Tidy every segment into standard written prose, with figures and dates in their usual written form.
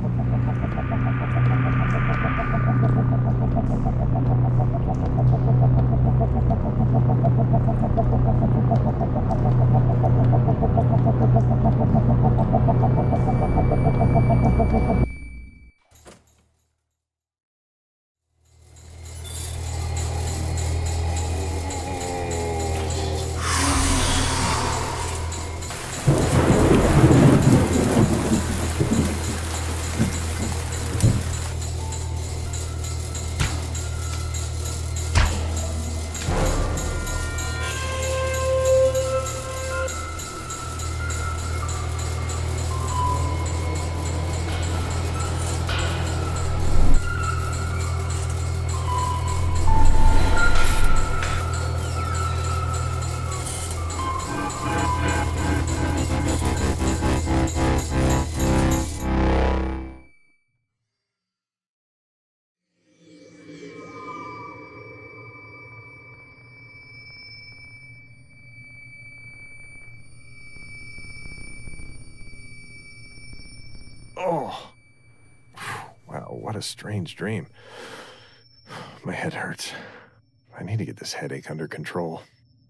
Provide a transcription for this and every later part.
Oh, wow, what a strange dream. My head hurts. I need to get this headache under control.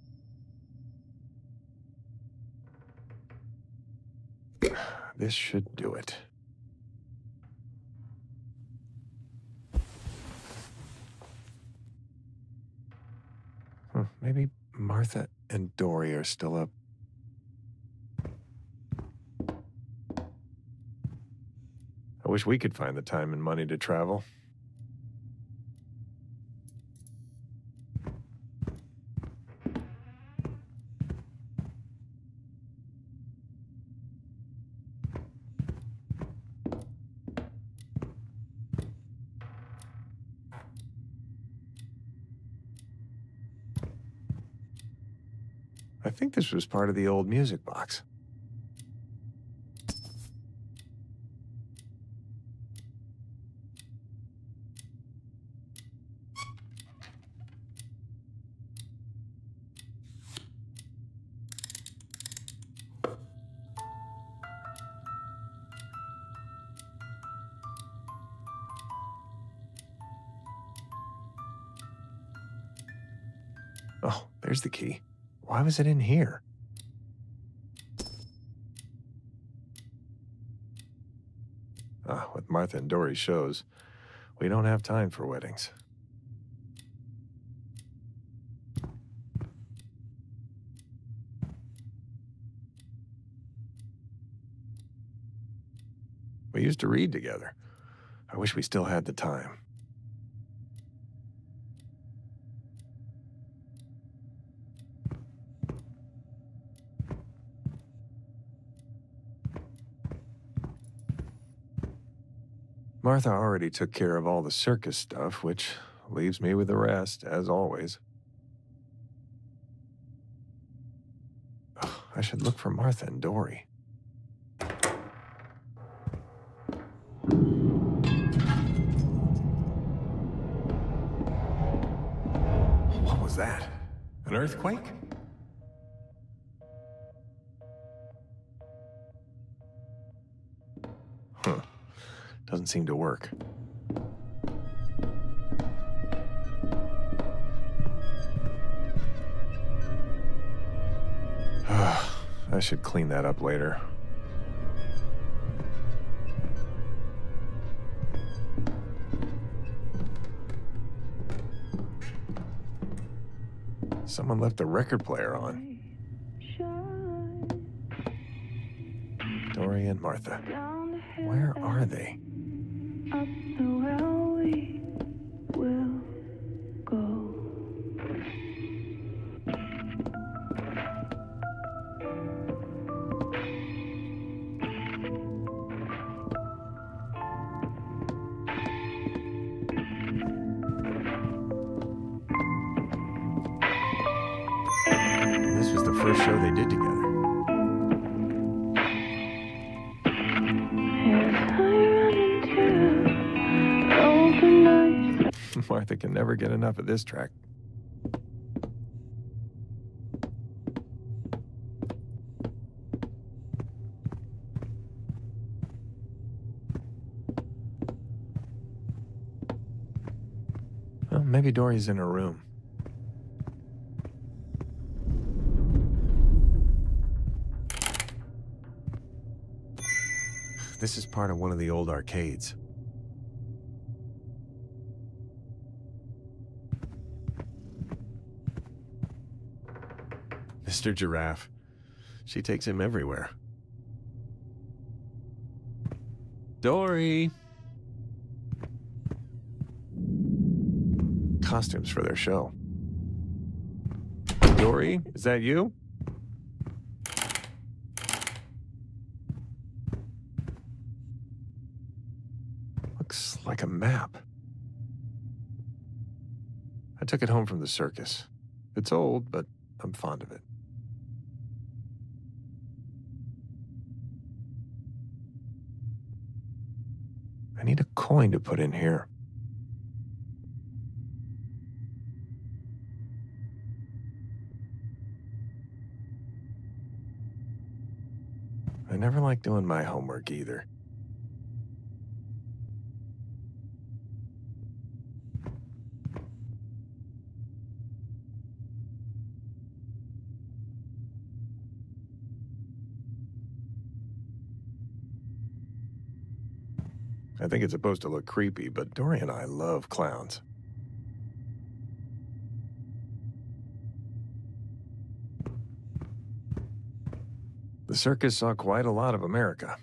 This should do it. Maybe Martha and Dory are still up. I wish we could find the time and money to travel. I think this was part of the old music box. Oh, there's the key. Why was it in here? With Martha and Dory's shows, we don't have time for weddings. We used to read together. I wish we still had the time. Martha already took care of all the circus stuff, which leaves me with the rest, as always. I should look for Martha and Dory. What was that? An earthquake? Doesn't seem to work. I should clean that up later. Someone left a record player on. Dory and Martha. Where are they? Up the well we will go. This was the first show they did together. Martha can never get enough of this track. Maybe Dory's in her room. This is part of one of the old arcades. Mr. Giraffe. She takes him everywhere. Dory! Costumes for their show. Dory, is that you? Looks like a map. I took it home from the circus. It's old, but I'm fond of it. I need a coin to put in here. I never like doing my homework either. I think it's supposed to look creepy, but Dory and I love clowns. The circus saw quite a lot of America.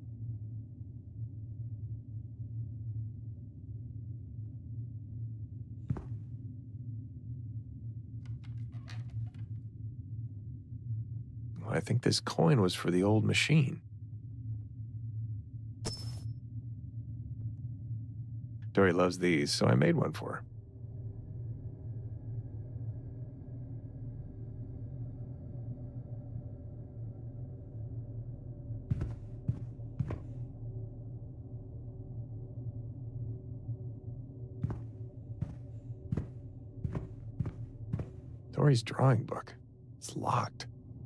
I think this coin was for the old machine. Dory loves these, so I made one for her. Dory's drawing book. It's locked.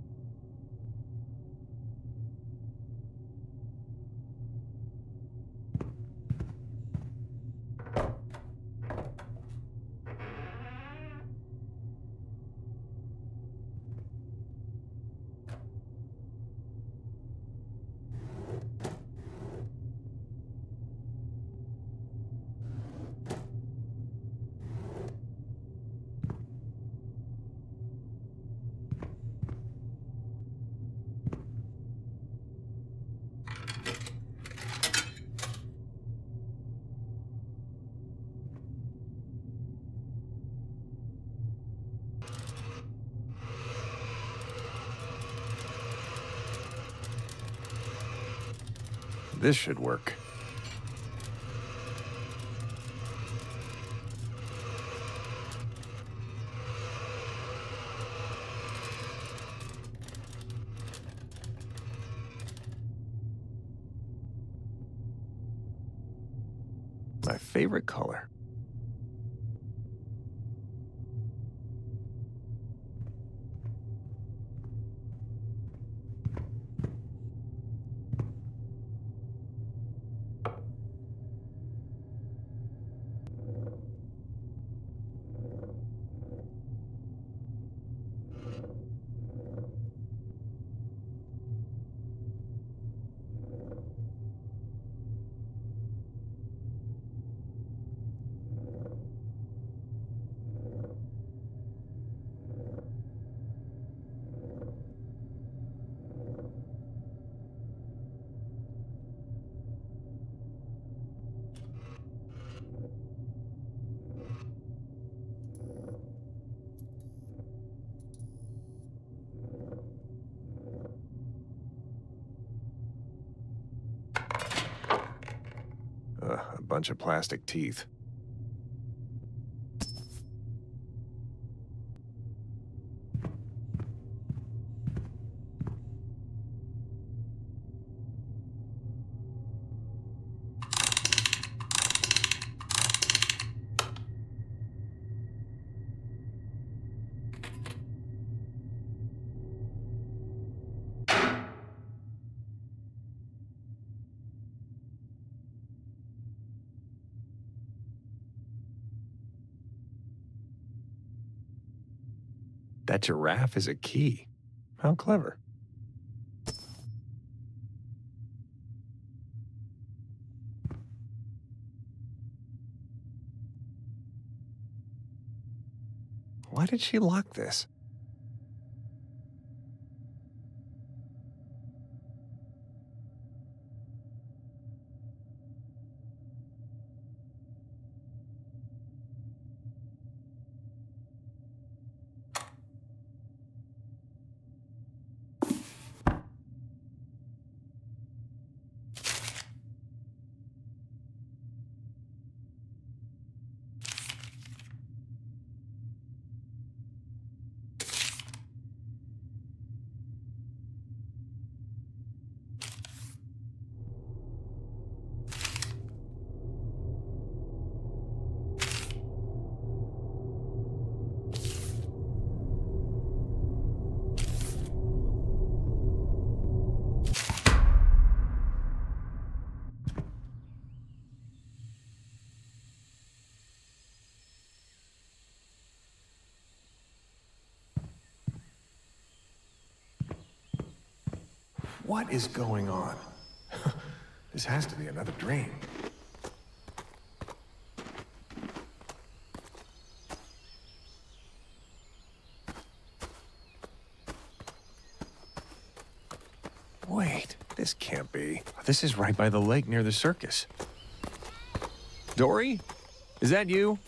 This should work. My favorite color. A bunch of plastic teeth. That giraffe is a key. How clever. Why did she lock this? What is going on? This has to be another dream. Wait, this can't be. This is right by the lake near the circus. Dory? Is that you?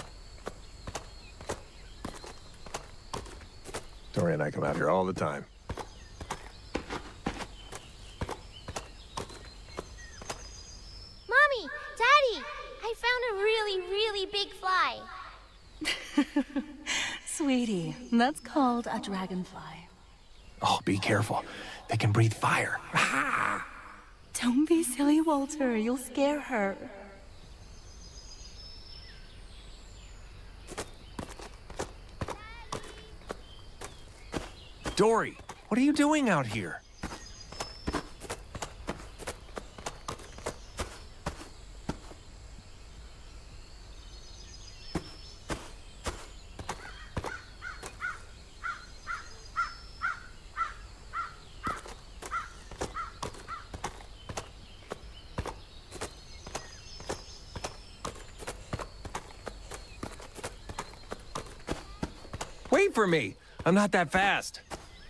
Dory and I come out here all the time. Big fly. Sweetie, that's called a dragonfly. Oh, be careful. They can breathe fire. Ah! Don't be silly, Walter. You'll scare her. Dory, what are you doing out here? Wait for me! I'm not that fast.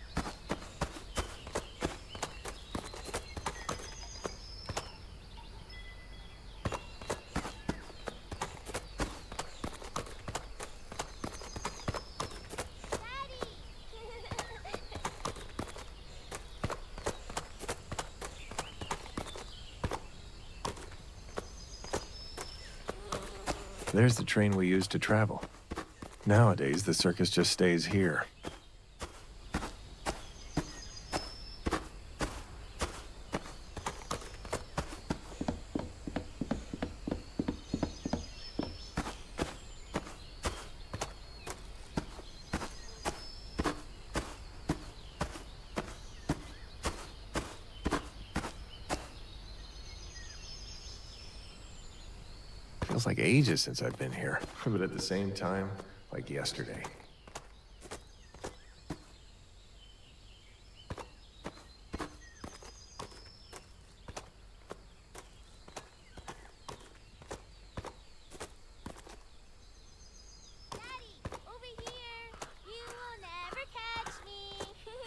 There's the train we use to travel. Nowadays, the circus just stays here. Feels like ages since I've been here, but at the same time, like yesterday. Daddy, over here. You will never catch me.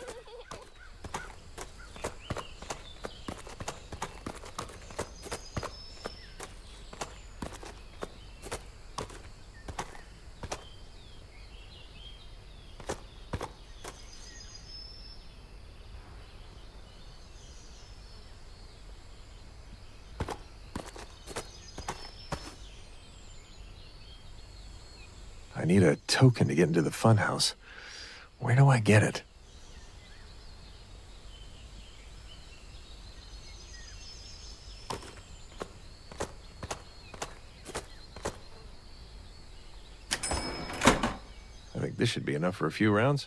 I need a token to get into the funhouse. Where do I get it? I think this should be enough for a few rounds.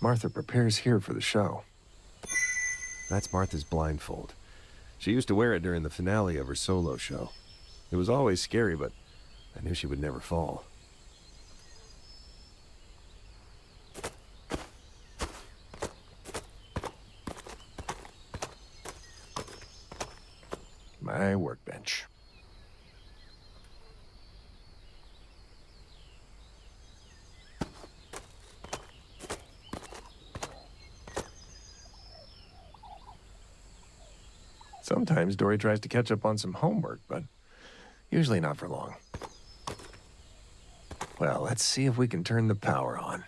Martha prepares here for the show. That's Martha's blindfold. She used to wear it during the finale of her solo show. It was always scary, but I knew she would never fall. My workbench. Sometimes Dory tries to catch up on some homework, but usually not for long. Well, let's see if we can turn the power on.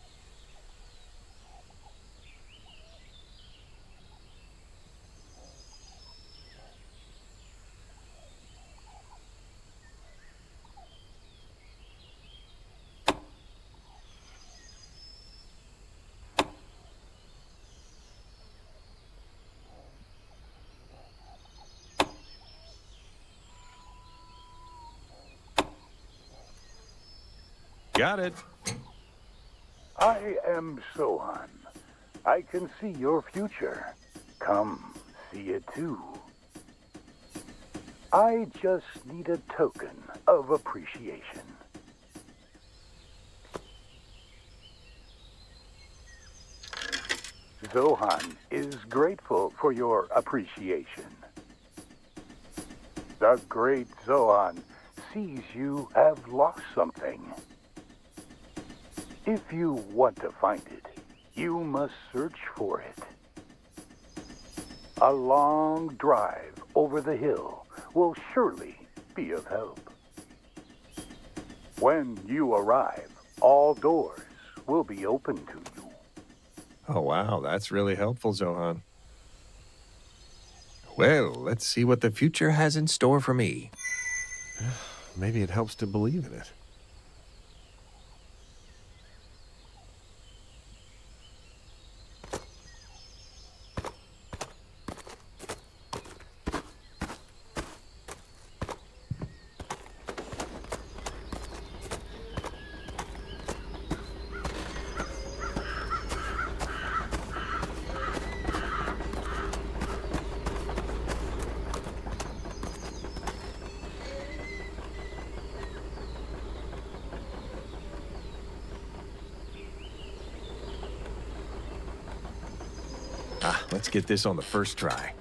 Got it. I am Sohan. I can see your future. Come, see it too. I just need a token of appreciation. Zohan is grateful for your appreciation. The great Zohan sees you have lost something. If you want to find it, you must search for it. A long drive over the hill will surely be of help. When you arrive, all doors will be open to you. Oh, wow, that's really helpful, Zohan. Well, let's see what the future has in store for me. Maybe it helps to believe in it. Let's get this on the first try.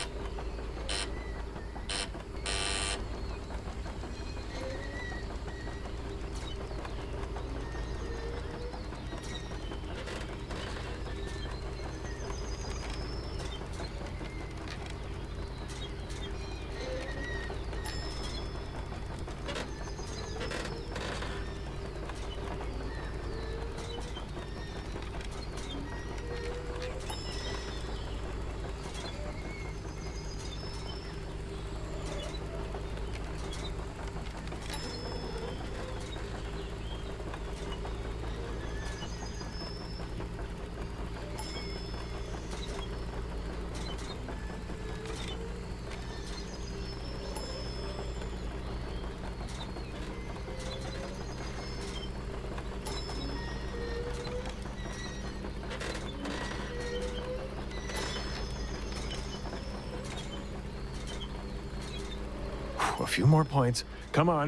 A few more points. Come on.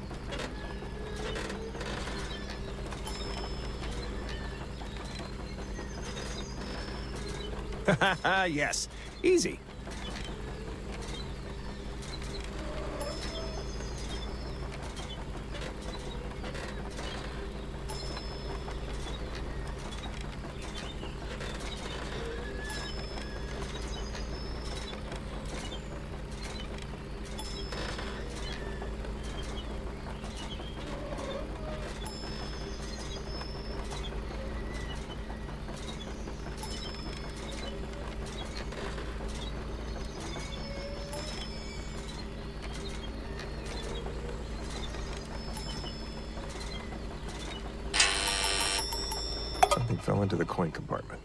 Yes, easy. Something fell into the coin compartment.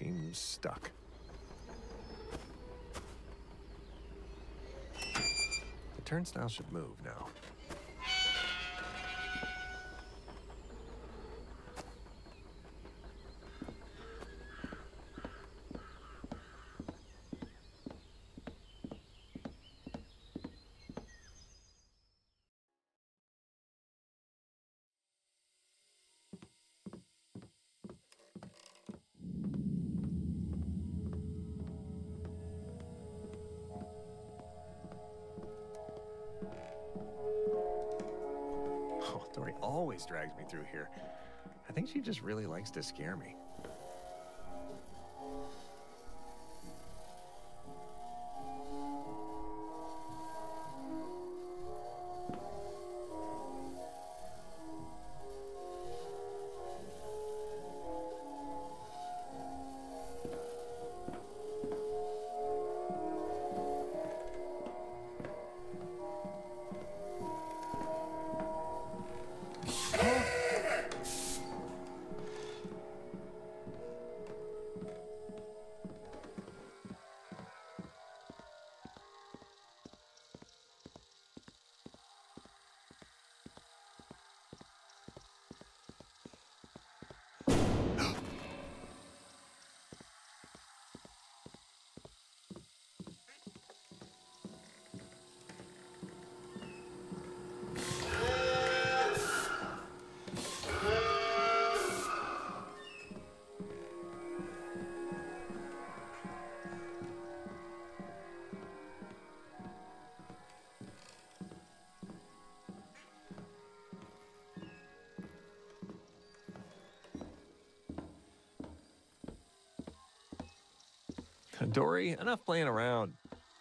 seems stuck. The turnstile should move now. Dory always drags me through here. I think she just really likes to scare me. Dory, enough playing around.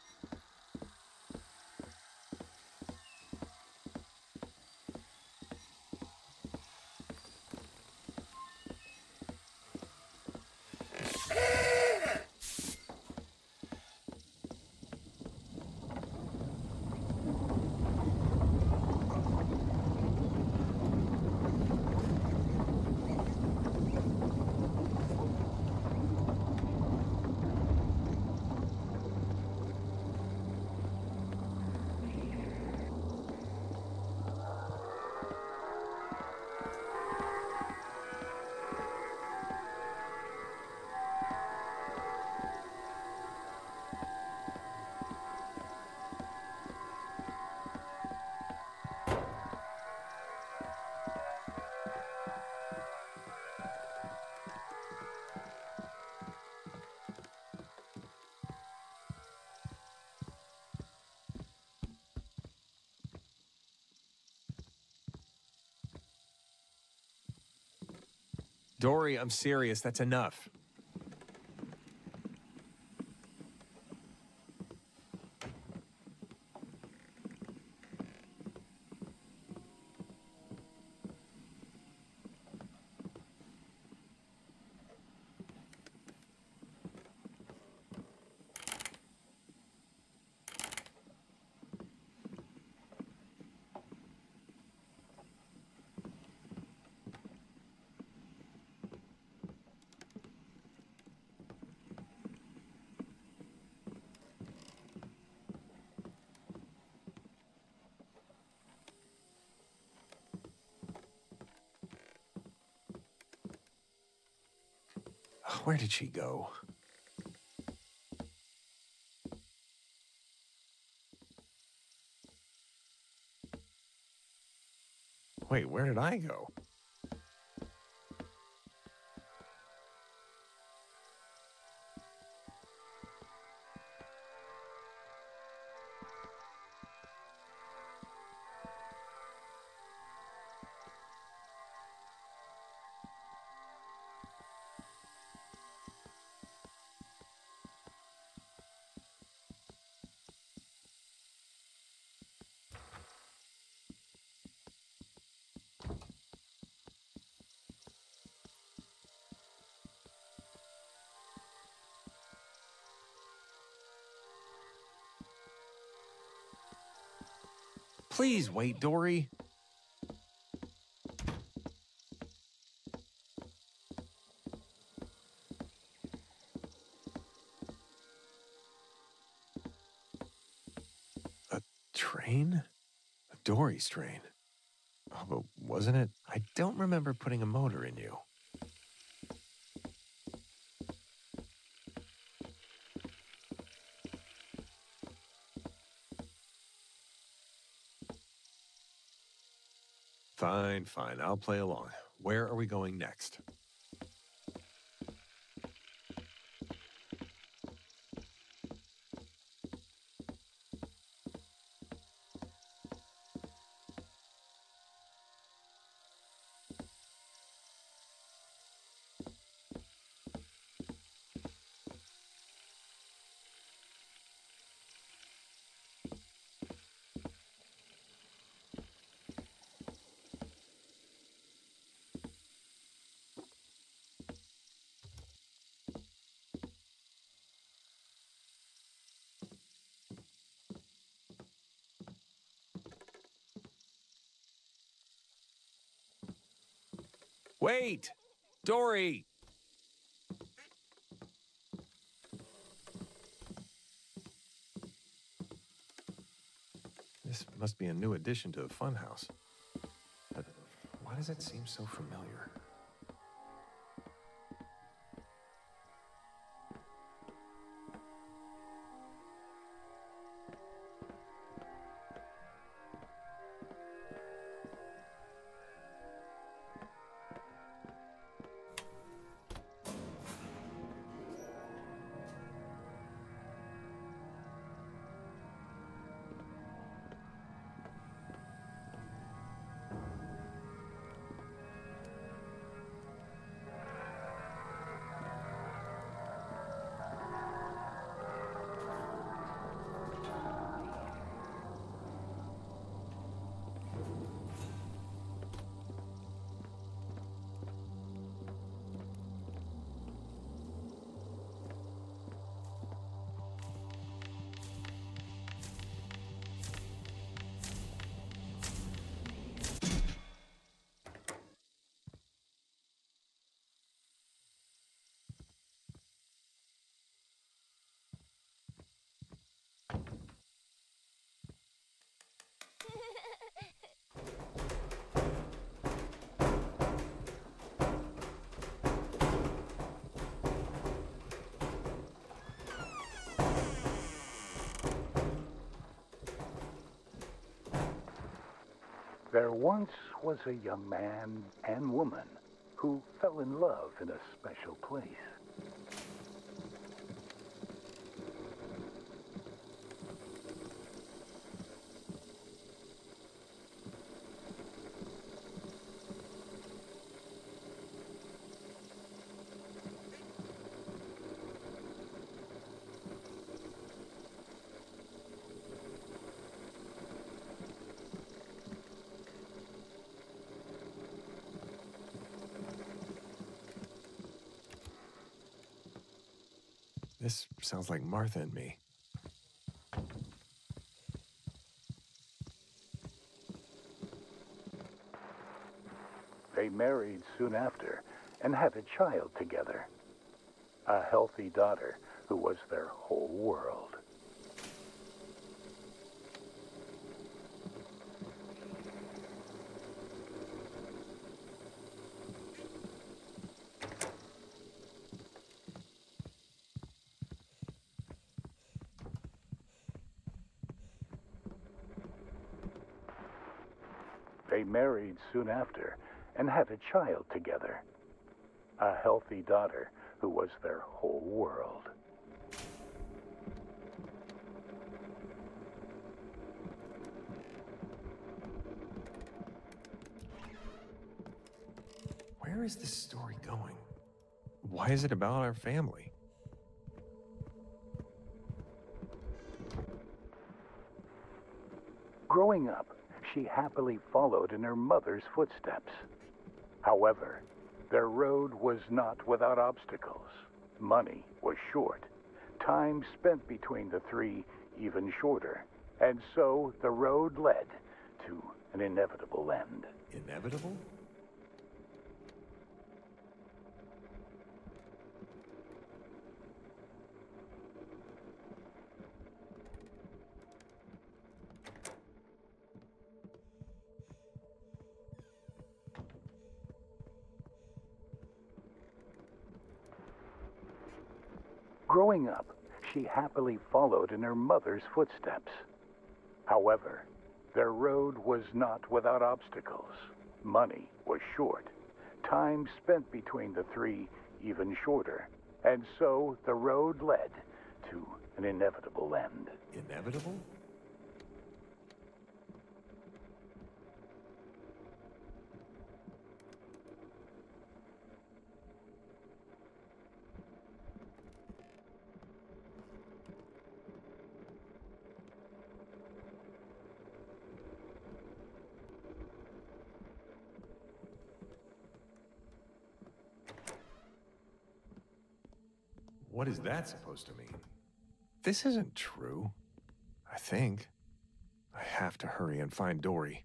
Dory, I'm serious. That's enough. Where did she go? Wait, where did I go? Please wait, Dory. train? A Dory's train. Oh, but wasn't it? I don't remember putting a motor in you. Fine, fine. I'll play along. Where are we going next? Wait! Dory! This must be a new addition to the funhouse. But why does it seem so familiar? There once was a young man and woman who fell in love in a special place. This sounds like Martha and me. They married soon after and had a child together. A healthy daughter who was their whole world. They married soon after and had a child together. A healthy daughter who was their whole world. Where is this story going? Why is it about our family? Growing up, she happily followed in her mother's footsteps. However, their road was not without obstacles. Money was short. Time spent between the three even shorter. And so the road led to an inevitable end. Inevitable? Growing up, she happily followed in her mother's footsteps. However, their road was not without obstacles. Money was short. Time spent between the three even shorter. And so the road led to an inevitable end. Inevitable? What is that supposed to mean? This isn't true. I think. I have to hurry and find Dory.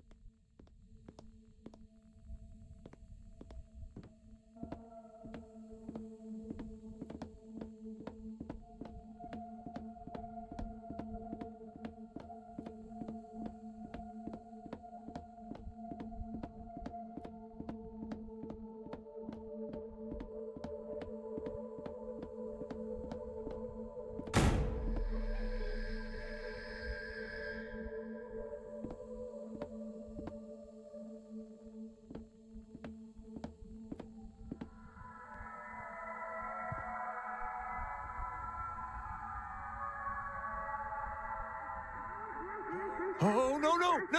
Oh, no, no, no!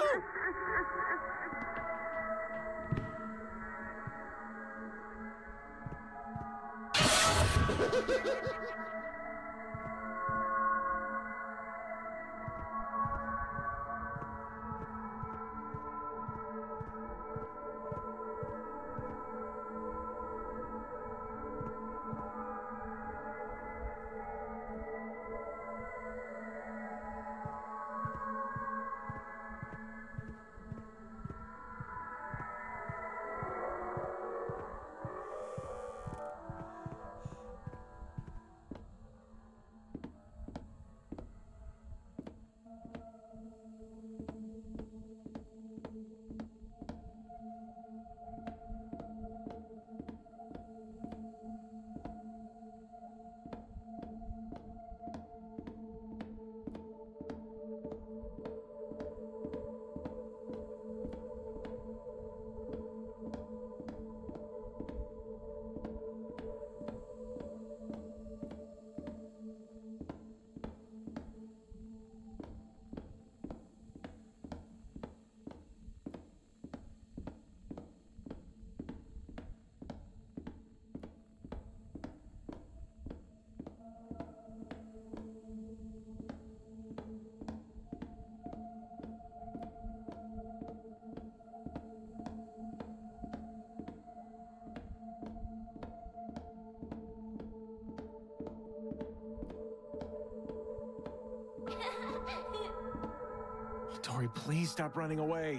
Dory, please stop running away.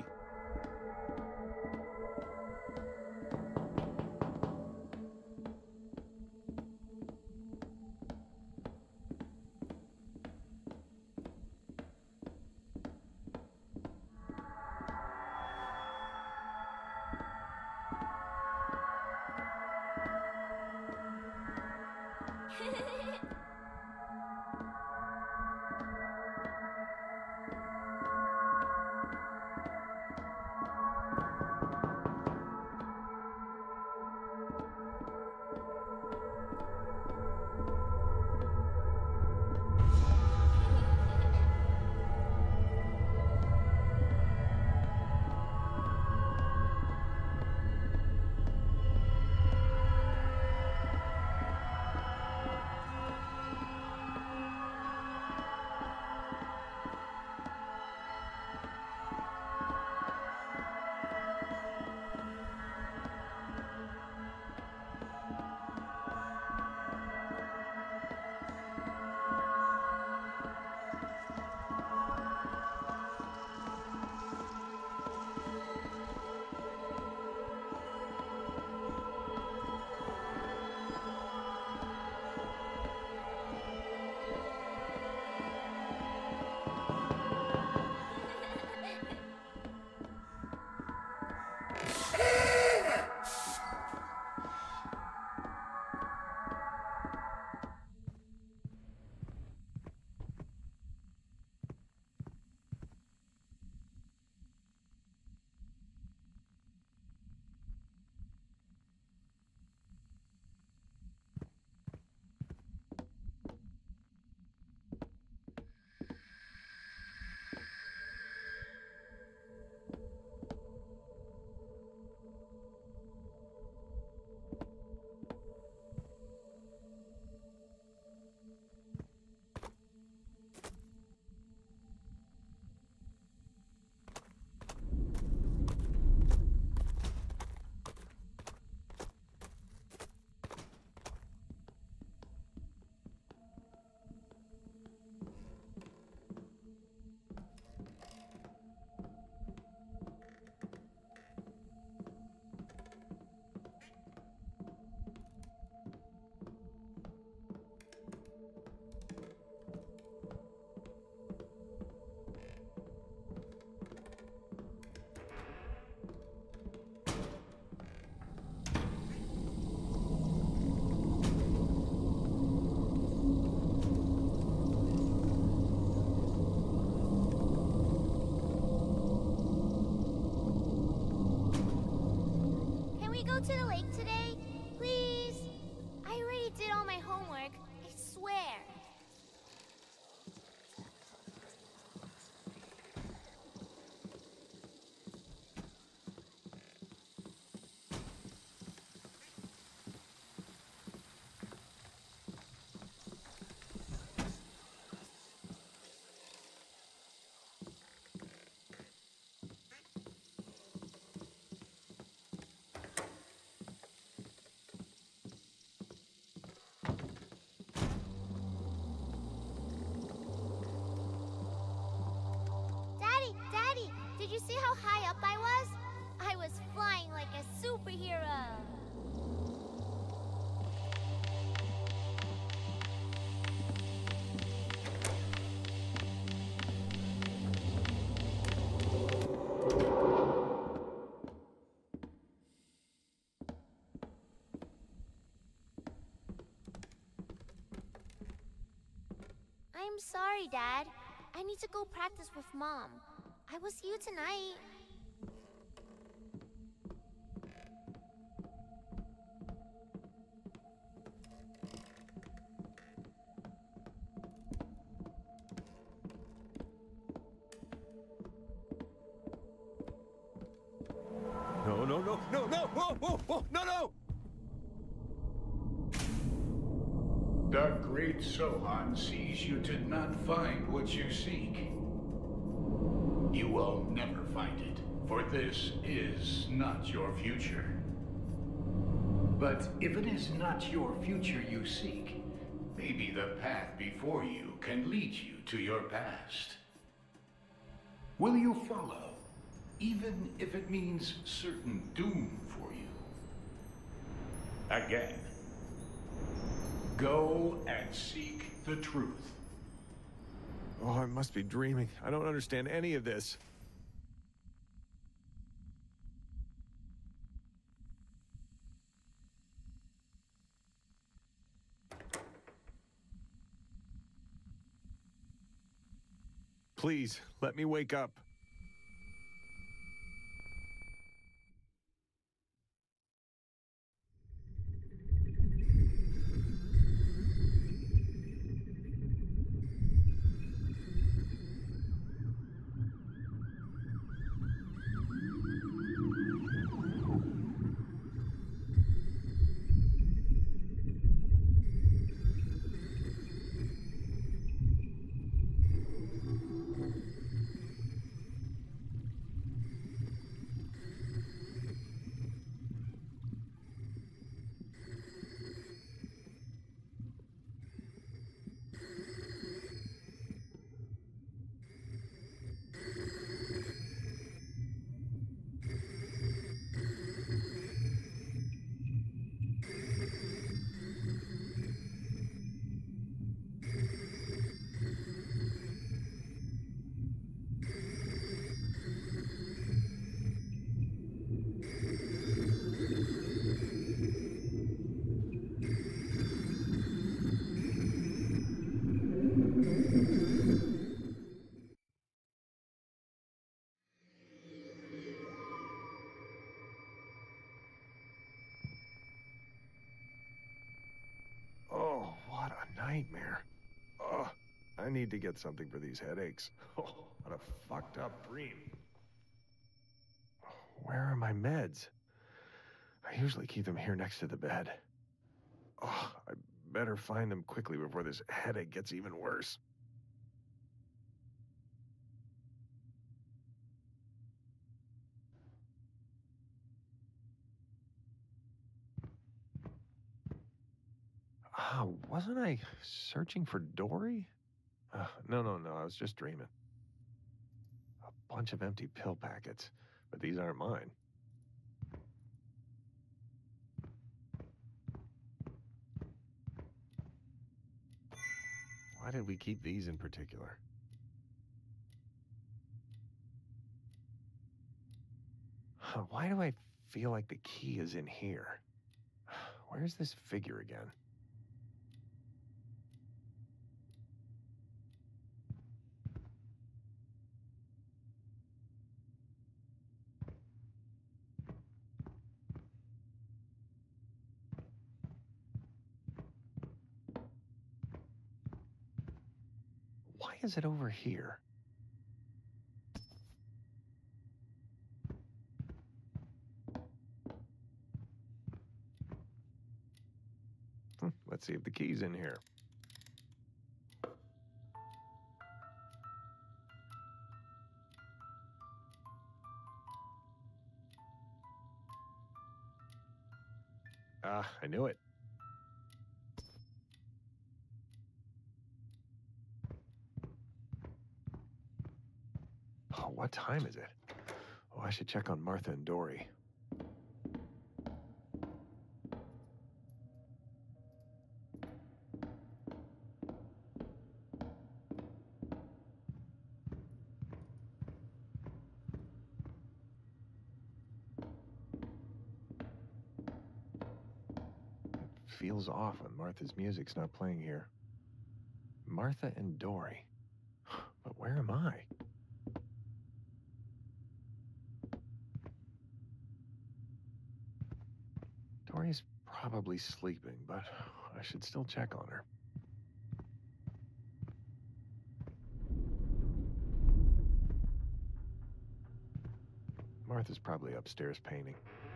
go to the lake today? Please? I already did all my homework. I swear. Daddy, did you see how high up I was? I was flying like a superhero. I'm sorry, Dad. I need to go practice with Mom. I will see you tonight. No, no, no, no, no! Whoa, whoa, whoa! No, no! The great Sohan sees you did not find what you seek. You will never find it, for this is not your future. But if it is not your future you seek, maybe the path before you can lead you to your past. Will you follow, even if it means certain doom for you? Again, go and seek the truth. Oh, I must be dreaming. I don't understand any of this. Please, let me wake up. Oh, what a nightmare. Oh, I need to get something for these headaches. Oh, what a fucked up dream. Where are my meds? I usually keep them here next to the bed. Oh, I better find them quickly before this headache gets even worse. Oh, wasn't I searching for Dory? No, I was just dreaming. A bunch of empty pill packets, but these aren't mine. Why did we keep these in particular? Why do I feel like the key is in here? Where's this figure again? is it over here? Let's see if the key's in here. Ah, I knew it. Oh, what time is it? Oh, I should check on Martha and Dory. Feels off when Martha's music's not playing here. Martha and Dory. But where am I? Dory's probably sleeping, but I should still check on her. Martha's probably upstairs painting.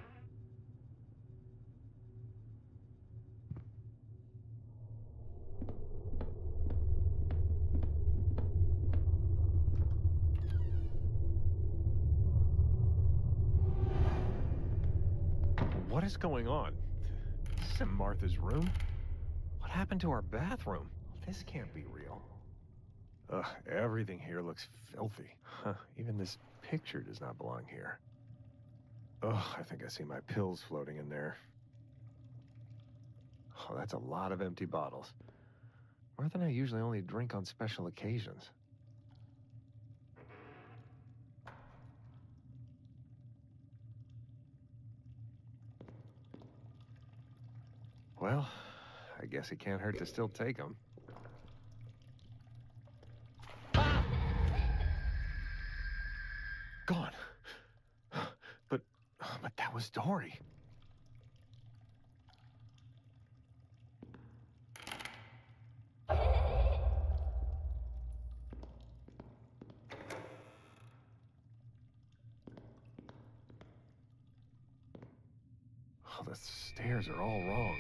What is going on? This isn't Martha's room. What happened to our bathroom? This can't be real. Ugh, everything here looks filthy. Huh, even this picture does not belong here. Ugh, I think I see my pills floating in there. Oh, that's a lot of empty bottles. Martha and I usually only drink on special occasions. Well, I guess it can't hurt to still take them. Ah! Gone. But that was Dory. Oh, the stairs are all wrong.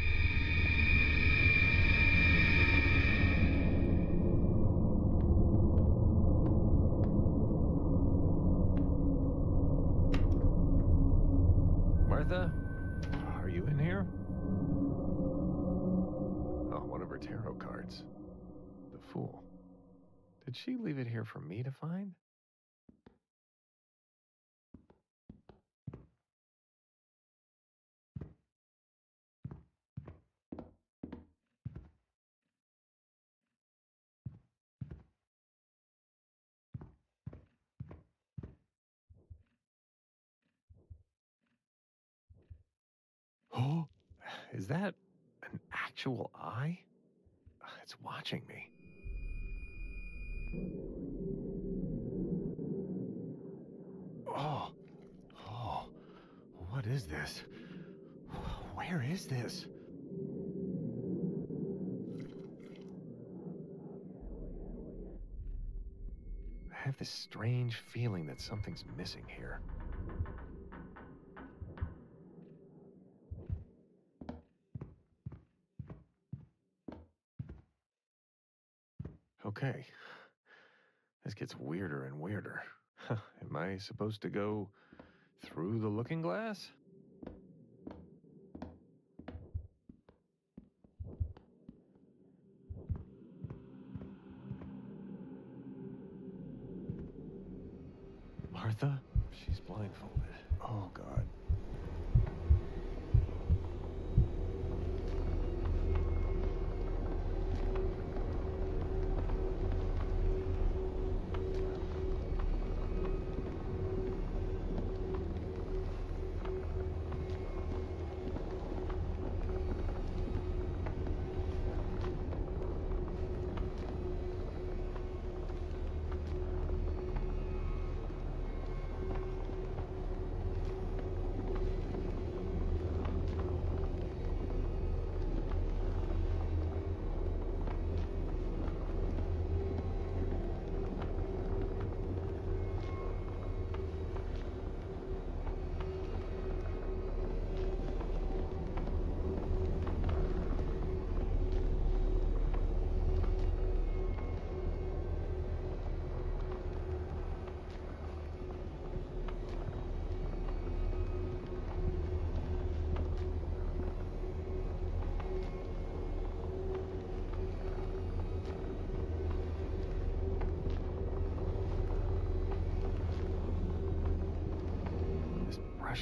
Martha, are you in here? Oh, one of her tarot cards. The Fool. Did she leave it here for me to find? Oh, is that an actual eye? It's watching me. Oh, what is this? Where is this? I have this strange feeling that something's missing here. Okay. This gets weirder and weirder. Am I supposed to go through the looking glass? Martha? She's blindfolded. Oh, God.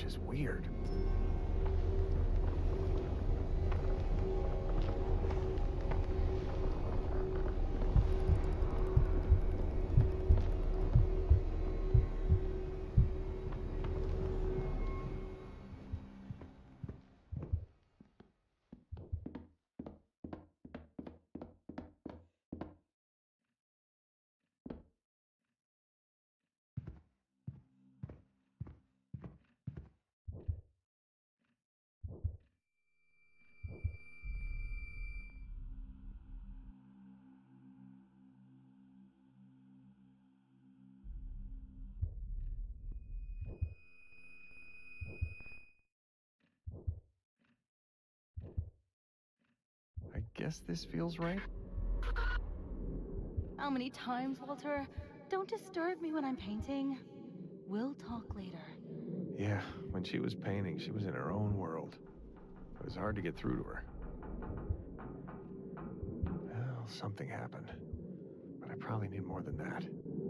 is weird. I guess this feels right. How many times, Walter? Don't disturb me when I'm painting. We'll talk later. Yeah, when she was painting, she was in her own world. It was hard to get through to her. Well, something happened. But I probably need more than that.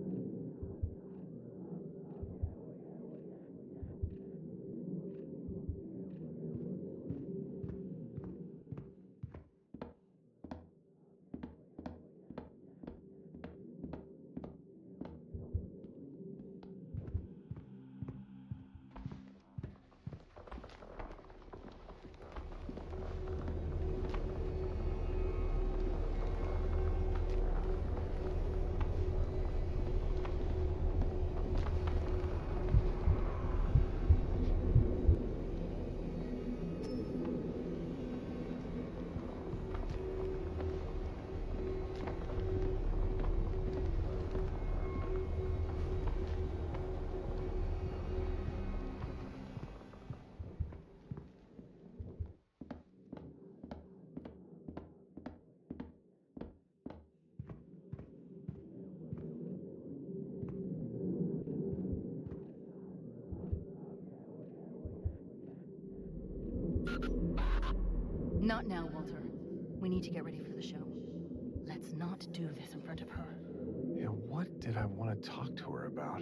Not now, Walter. We need to get ready for the show. Let's not do this in front of her. Yeah, what did I want to talk to her about?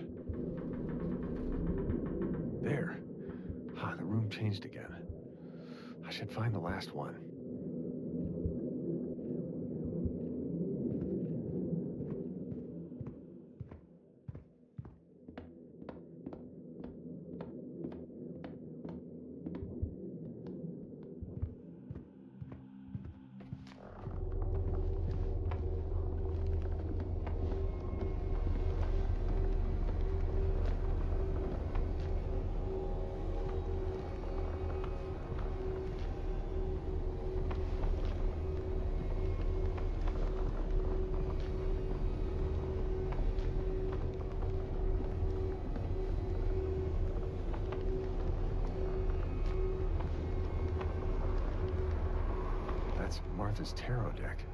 There. Ah, the room changed again. I should find the last one. That's Martha's tarot deck.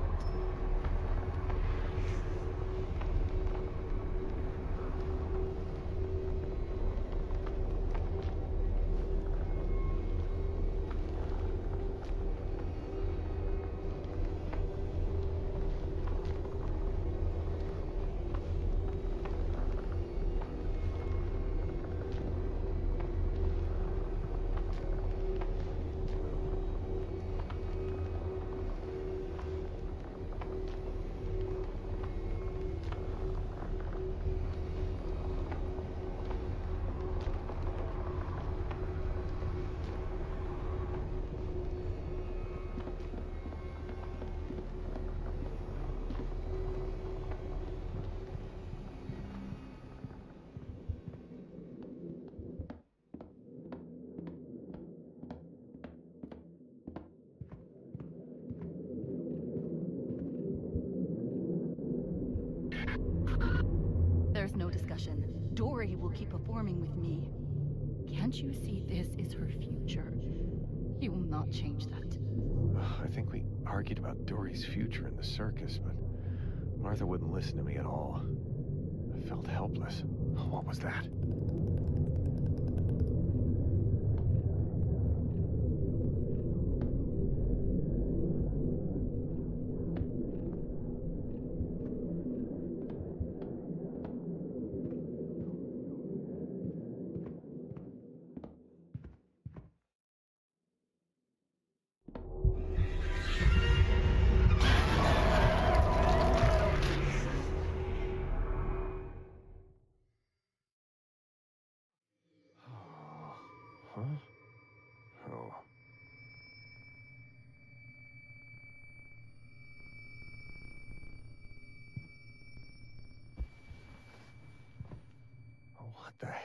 There's no discussion. Dory will keep performing with me. Can't you see this is her future? He will not change that. I think we argued about Dory's future in the circus, but Martha wouldn't listen to me at all. I felt helpless. What was that?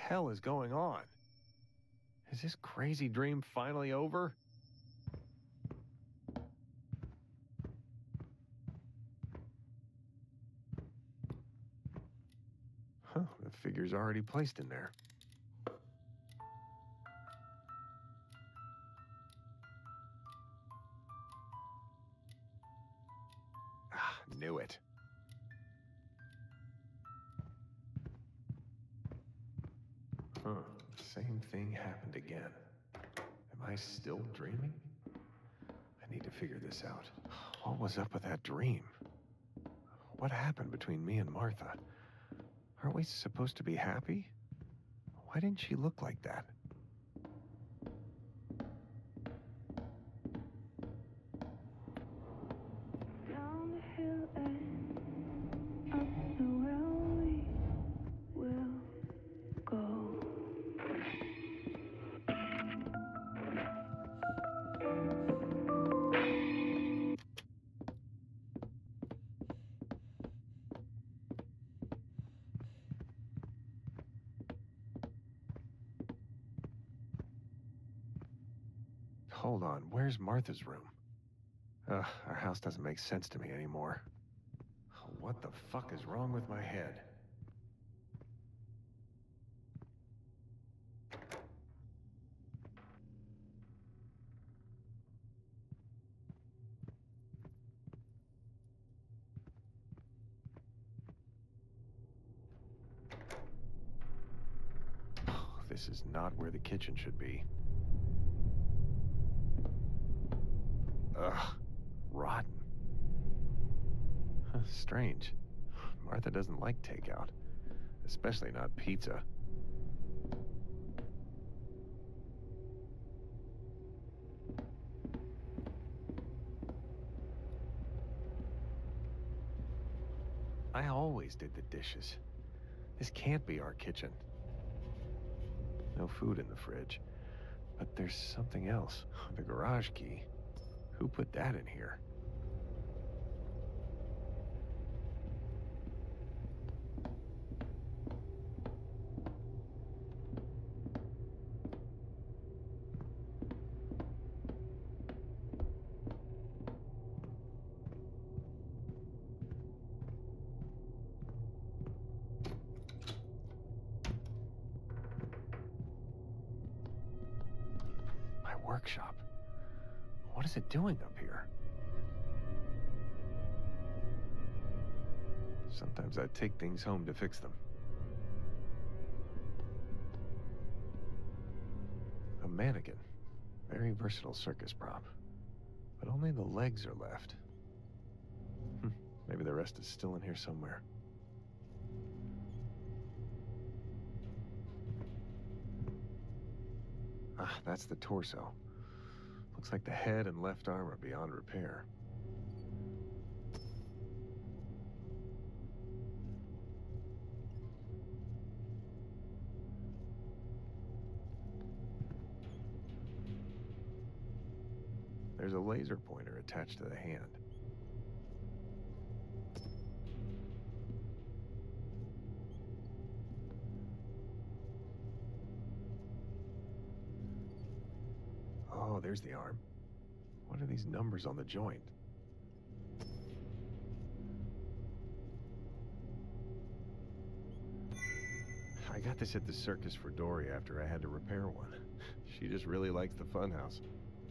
hell is going on? Is this crazy dream finally over? Huh, the figure's already placed in there. Ah, knew it. Huh, same thing happened again. Am I still dreaming? I need to figure this out. What was up with that dream? What happened between me and Martha? Aren't we supposed to be happy? Why didn't she look like that? Down the hill and up the well we will go. Hold on, where's Martha's room? Ugh, our house doesn't make sense to me anymore. What the fuck is wrong with my head? This is not where the kitchen should be. Ugh, rotten. Huh, strange. Martha doesn't like takeout, especially not pizza. I always did the dishes. This can't be our kitchen. No food in the fridge, but there's something else. The garage key. Who put that in here? My workshop. What is it doing up here? Sometimes I take things home to fix them. A mannequin. Very versatile circus prop. But only the legs are left. Maybe the rest is still in here somewhere. Ah, that's the torso. Looks like the head and left arm are beyond repair. There's a laser pointer attached to the hand. Oh, there's the arm. What are these numbers on the joint? I got this at the circus for Dory after I had to repair one. She just really likes the funhouse.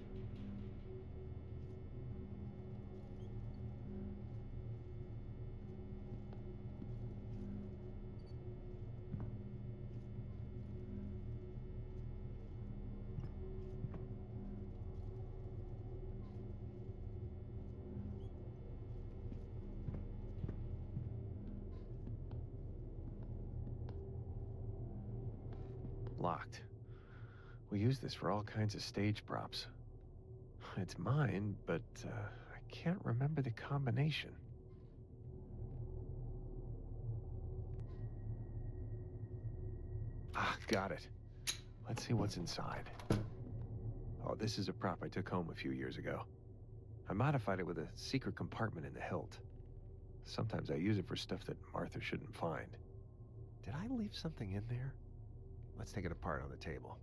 Locked. We use this for all kinds of stage props. It's mine, but I can't remember the combination. Ah, got it. Let's see what's inside. Oh, this is a prop I took home a few years ago. I modified it with a secret compartment in the hilt. Sometimes I use it for stuff that Martha shouldn't find. Did I leave something in there? Let's take it apart on the table.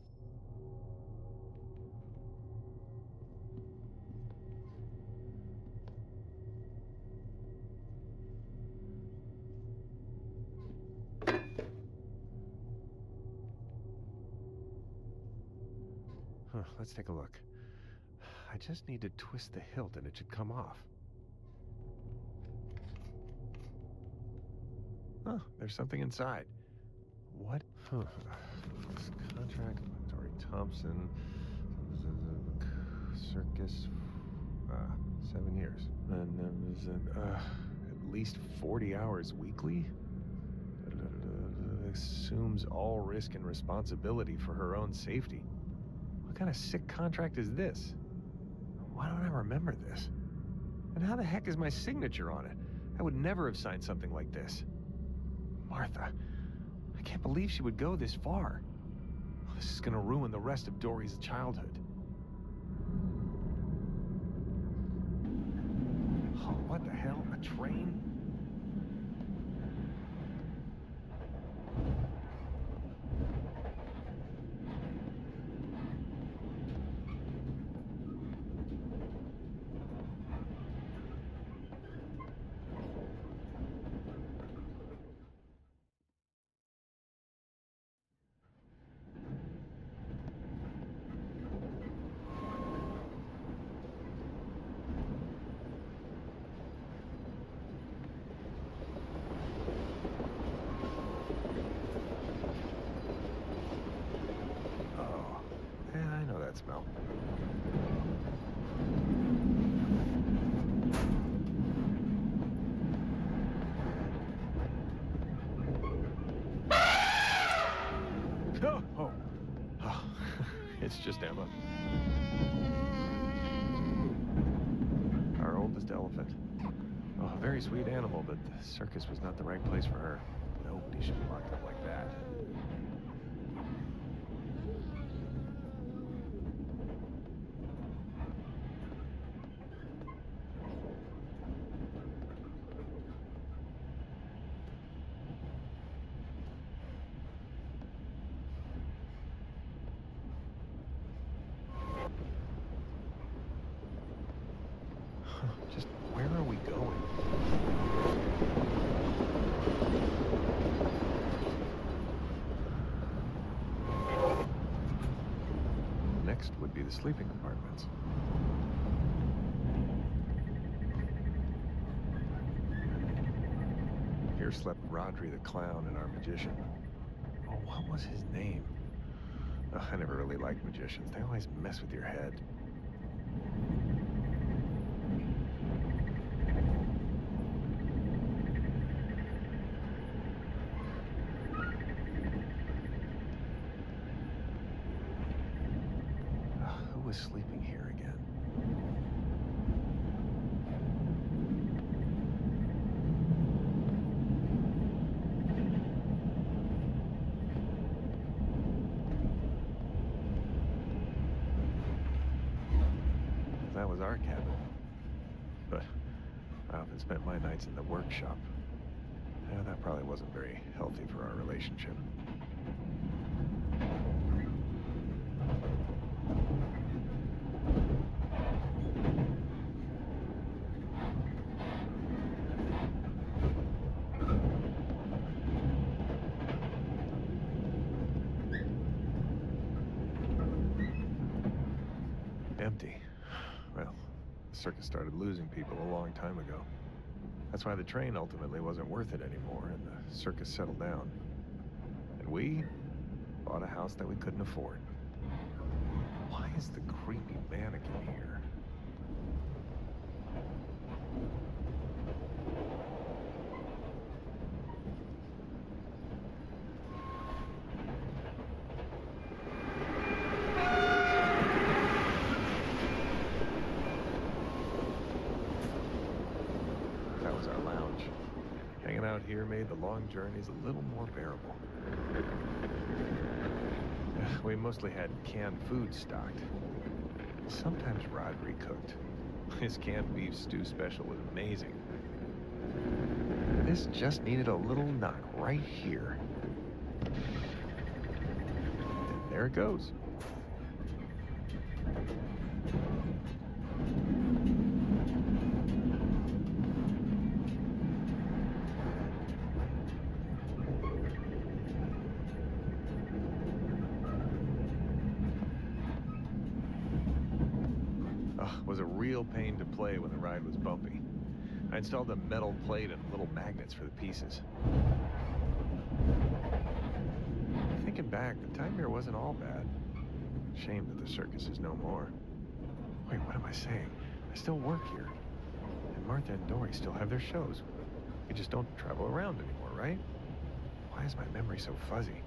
Let's take a look. I just need to twist the hilt and it should come off. Oh, there's something inside. What? Contract, Walter Thompson, Circus, 7 years. And it was at least 40 hours weekly. Assumes all risk and responsibility for her own safety. What kind of sick contract is this? Why don't I remember this? And how the heck is my signature on it? I would never have signed something like this. Martha, I can't believe she would go this far. This is gonna ruin the rest of Dory's childhood. Oh, what the hell? A train? Smell. Oh. It's just Emma. Our oldest elephant. Oh, a very sweet animal, but the circus was not the right place for her. Nobody should be locked up like that. Just where are we going? Next would be the sleeping apartments. Here slept Rodri the clown and our magician. Oh, what was his name? Oh, I never really liked magicians. They always mess with your head. Who was sleeping here again? That was our cabin. But I often spent my nights in the workshop. Yeah, that probably wasn't very healthy for our relationship. Empty. Well, the circus started losing people a long time ago. That's why the train ultimately wasn't worth it anymore, and the circus settled down. And we bought a house that we couldn't afford. Why is the creepy mannequin here? That was our lounge. Hanging out here made the long journeys a little more bearable. We mostly had canned food stocked. Sometimes Rodri cooked. His canned beef stew special was amazing. This just needed a little knock right here. there it goes. Was a real pain to play when the ride was bumpy. I installed a metal plate and little magnets for the pieces. Thinking back, the time here wasn't all bad. Shame that the circus is no more. Wait, what am I saying? I still work here. And Martha and Dory still have their shows. We just don't travel around anymore, right? Why is my memory so fuzzy?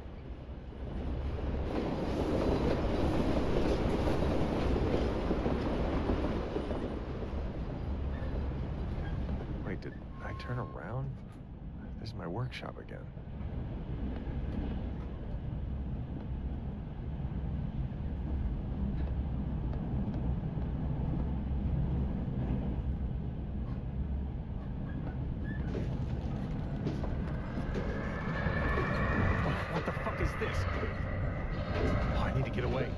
Wait, did I turn around? This is my workshop again. What the fuck is this? Oh, I need to get away.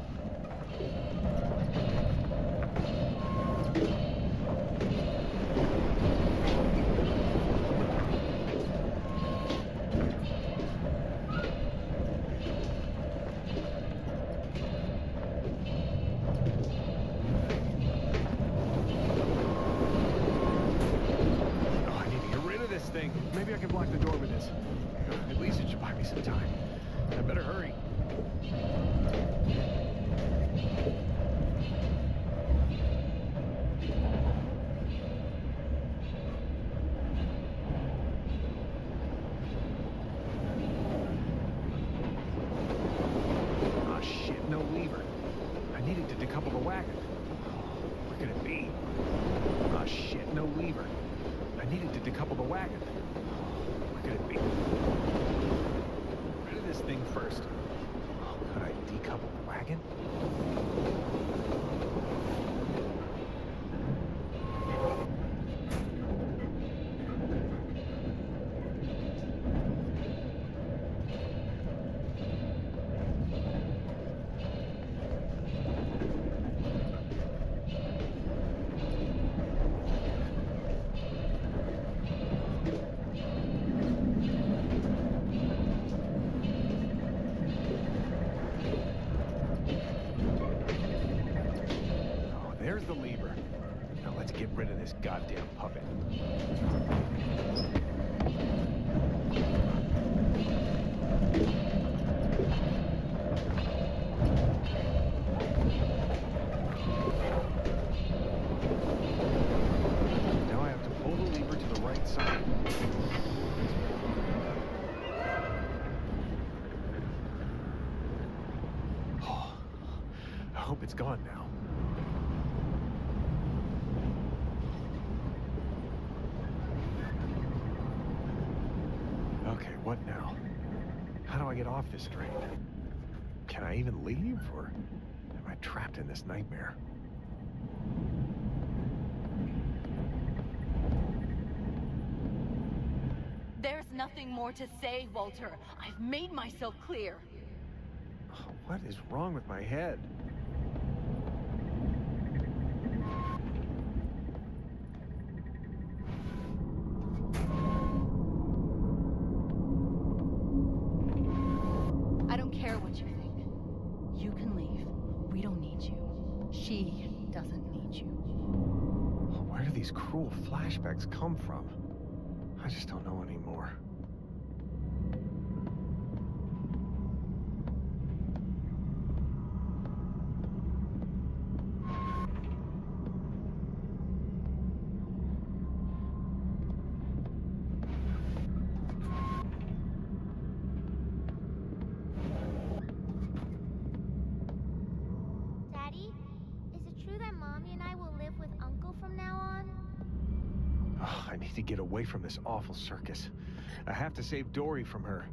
Maybe I can block the door with this. At least it should buy me some time. I better hurry. Ah, shit, no lever. I needed to decouple the wagon. Where could it be? Ah, shit, no lever. I needed to decouple the wagon. Where could it be? Rid of this thing first. Oh, could I decouple the wagon? There's the lever. Now let's get rid of this goddamn puppet. Now I have to pull the lever to the right side. Oh, I hope it's gone now. Okay, what now? How do I get off this train? Can I even leave, or am I trapped in this nightmare? There's nothing more to say, Walter. I've made myself clear. What is wrong with my head? I don't care what you think. You can leave. We don't need you. She doesn't need you. Where do these cruel flashbacks come from? I just don't know anymore. Daddy, is it true that Mommy and I will live with Uncle from now on? Oh, I need to get away from this awful circus. I have to save Dory from her.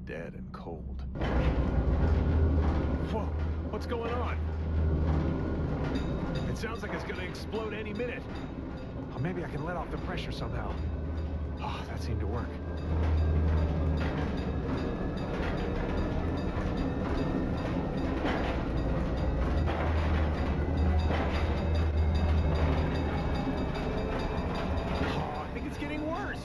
dead and cold. Whoa, what's going on? It sounds like it's gonna explode any minute. Or maybe I can let off the pressure somehow. Oh, that seemed to work. Oh, I think it's getting worse.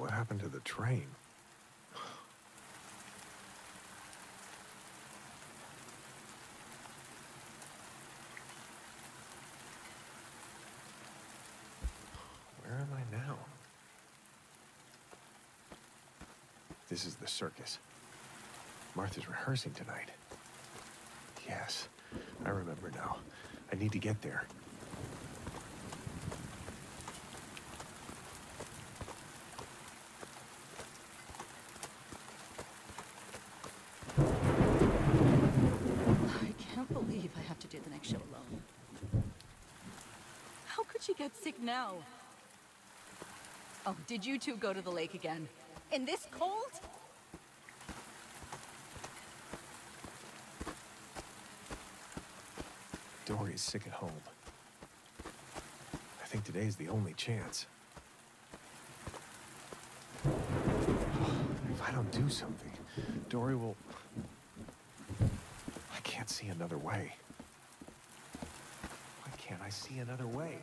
What happened to the train? Where am I now? This is the circus. Martha's rehearsing tonight. Yes, I remember now. I need to get there. I can't believe I have to do the next show alone. How could she get sick now? Oh, did you two go to the lake again? In this cold? Dory's sick at home. I think today's the only chance. If I don't do something, Dory will... I can't see another way. Why can't I see another way?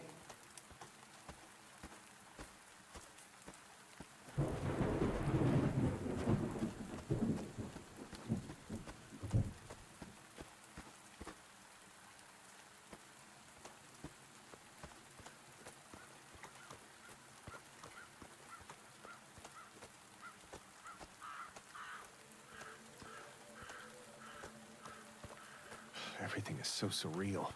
Everything is so surreal.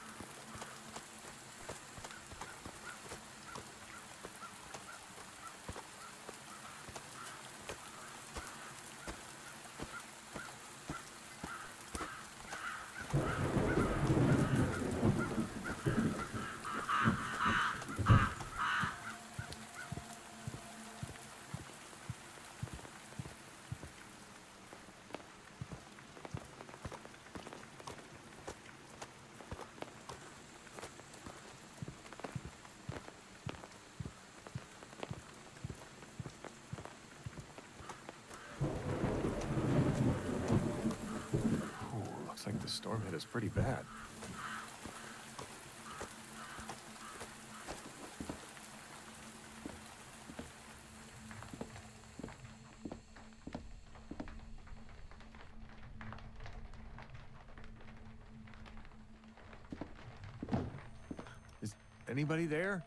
Looks like the storm hit us pretty bad. Is anybody there?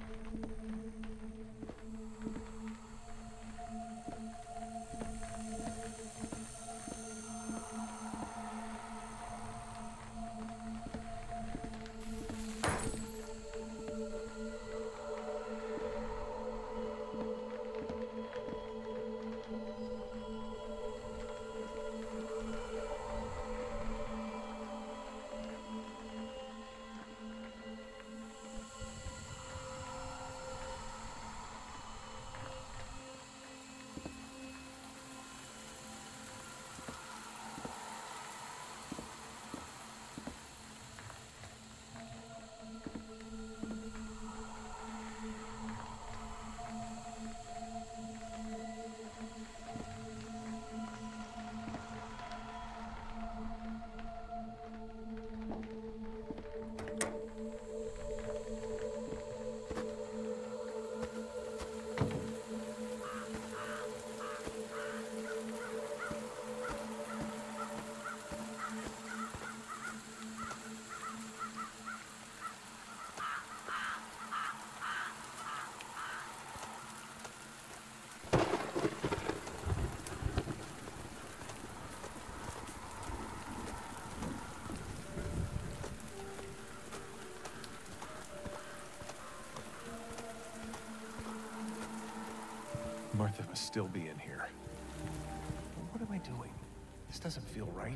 Martha must still be in here. What am I doing? This doesn't feel right.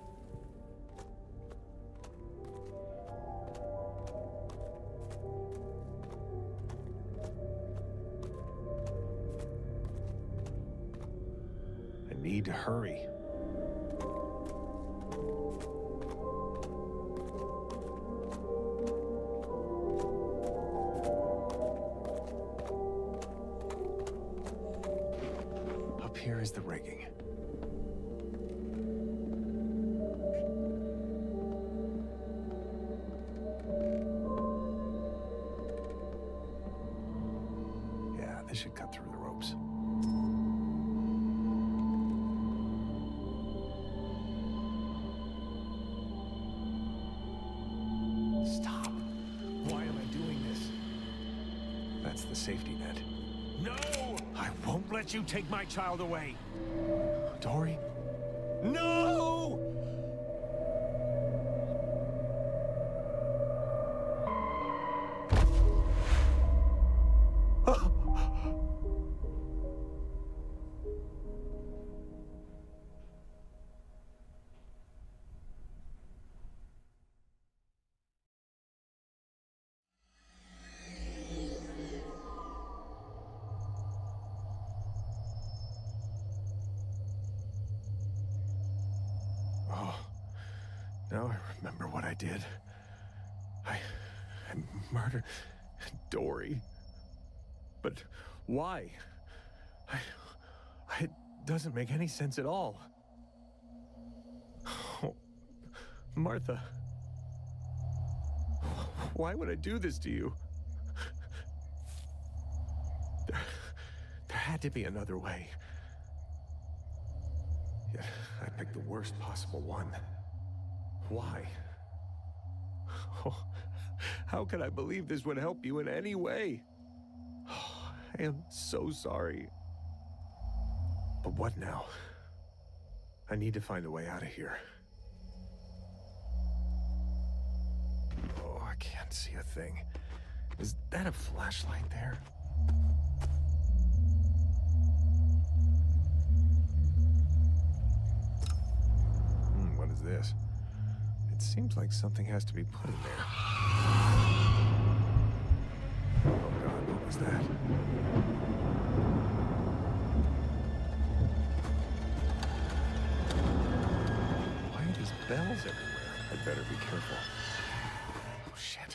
I need to hurry. Here is the rigging. Yeah, This should cut through the ropes. Stop. Why am I doing this? That's the safety net. No! I won't let you take my child away. Dory? No! Now I remember what I did. I murdered Dory. But why? It doesn't make any sense at all. Oh, Martha. Why would I do this to you? There had to be another way. Yet I picked the worst possible one. Why? Oh, how could I believe this would help you in any way? Oh, I am so sorry. But what now? I need to find a way out of here. Oh, I can't see a thing. Is that a flashlight there? What is this? It seems like something has to be put in there. Oh God, what was that? Why are these bells everywhere? I'd better be careful. Oh shit.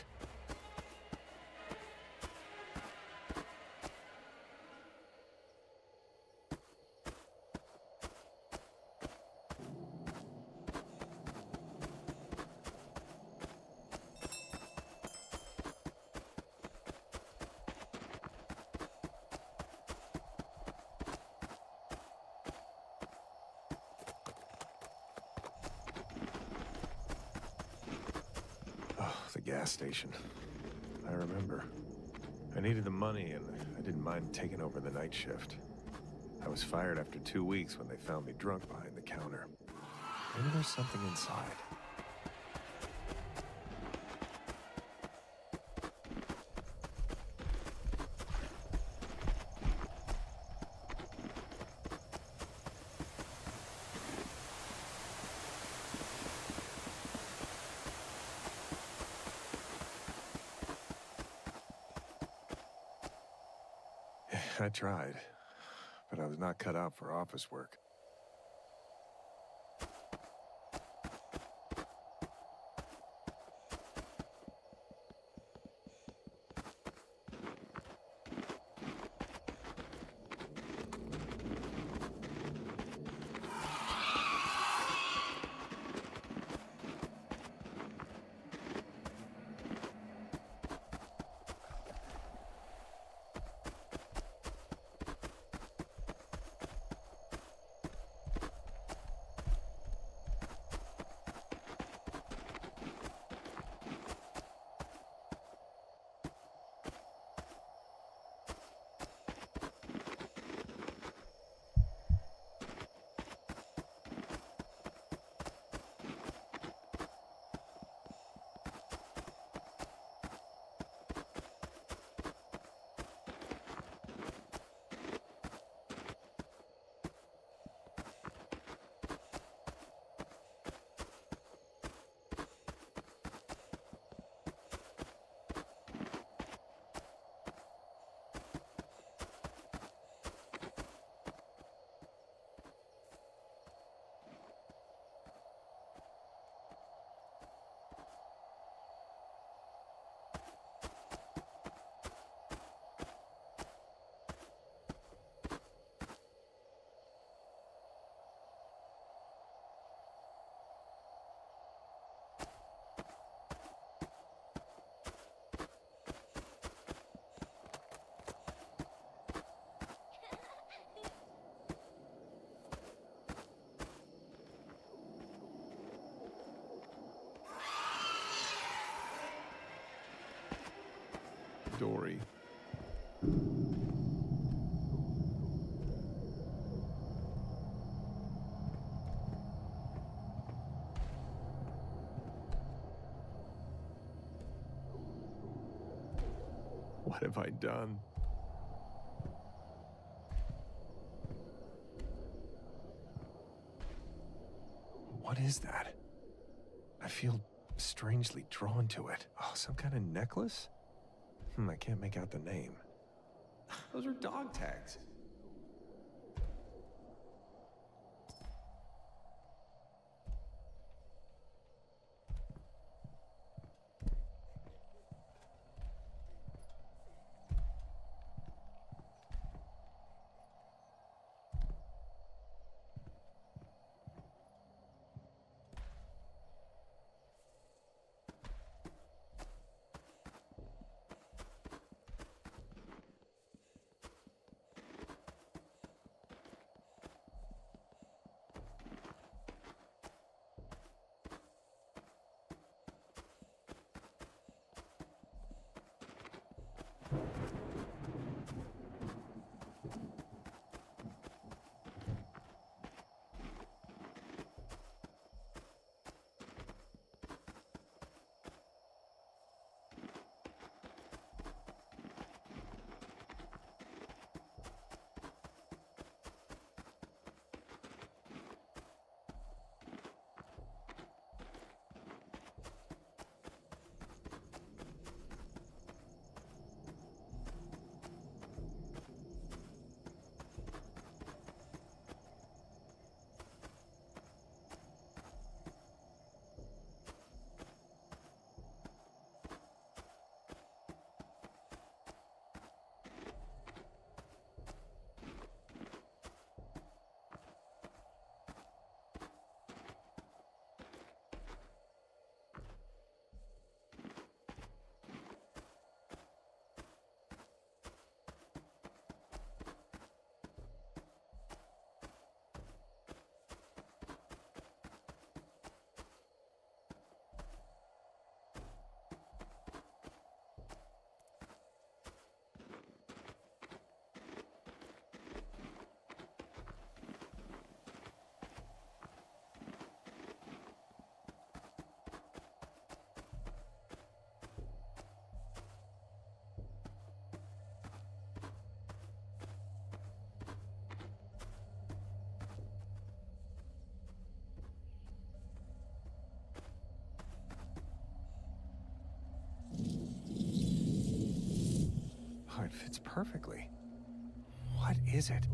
The gas station. I remember. I needed the money, and I didn't mind taking over the night shift. I was fired after 2 weeks when they found me drunk behind the counter. Maybe there's something inside. I tried, but I was not cut out for office work. Dory. What have I done? What is that? I feel strangely drawn to it. Oh, some kind of necklace? I can't make out the name. Those are dog tags. Oh, it fits perfectly. What is it?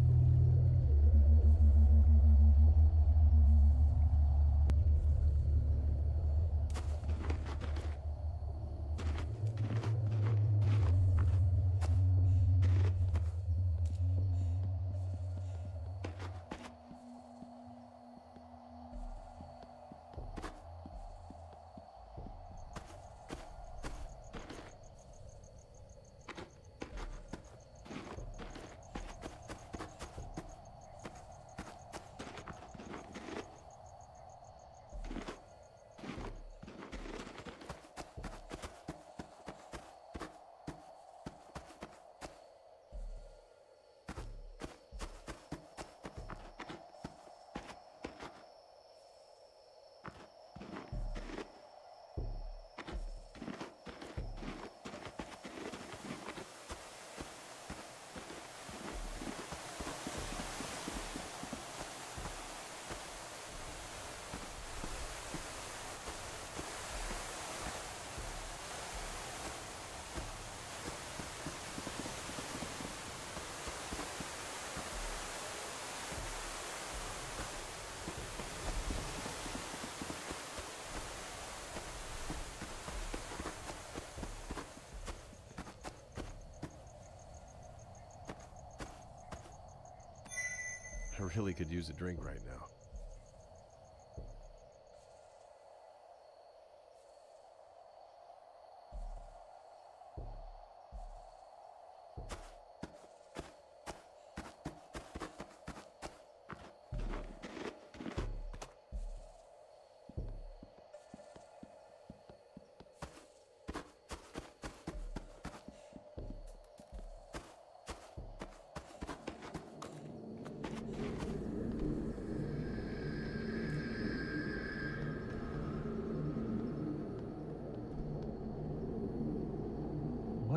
I really could use a drink right now.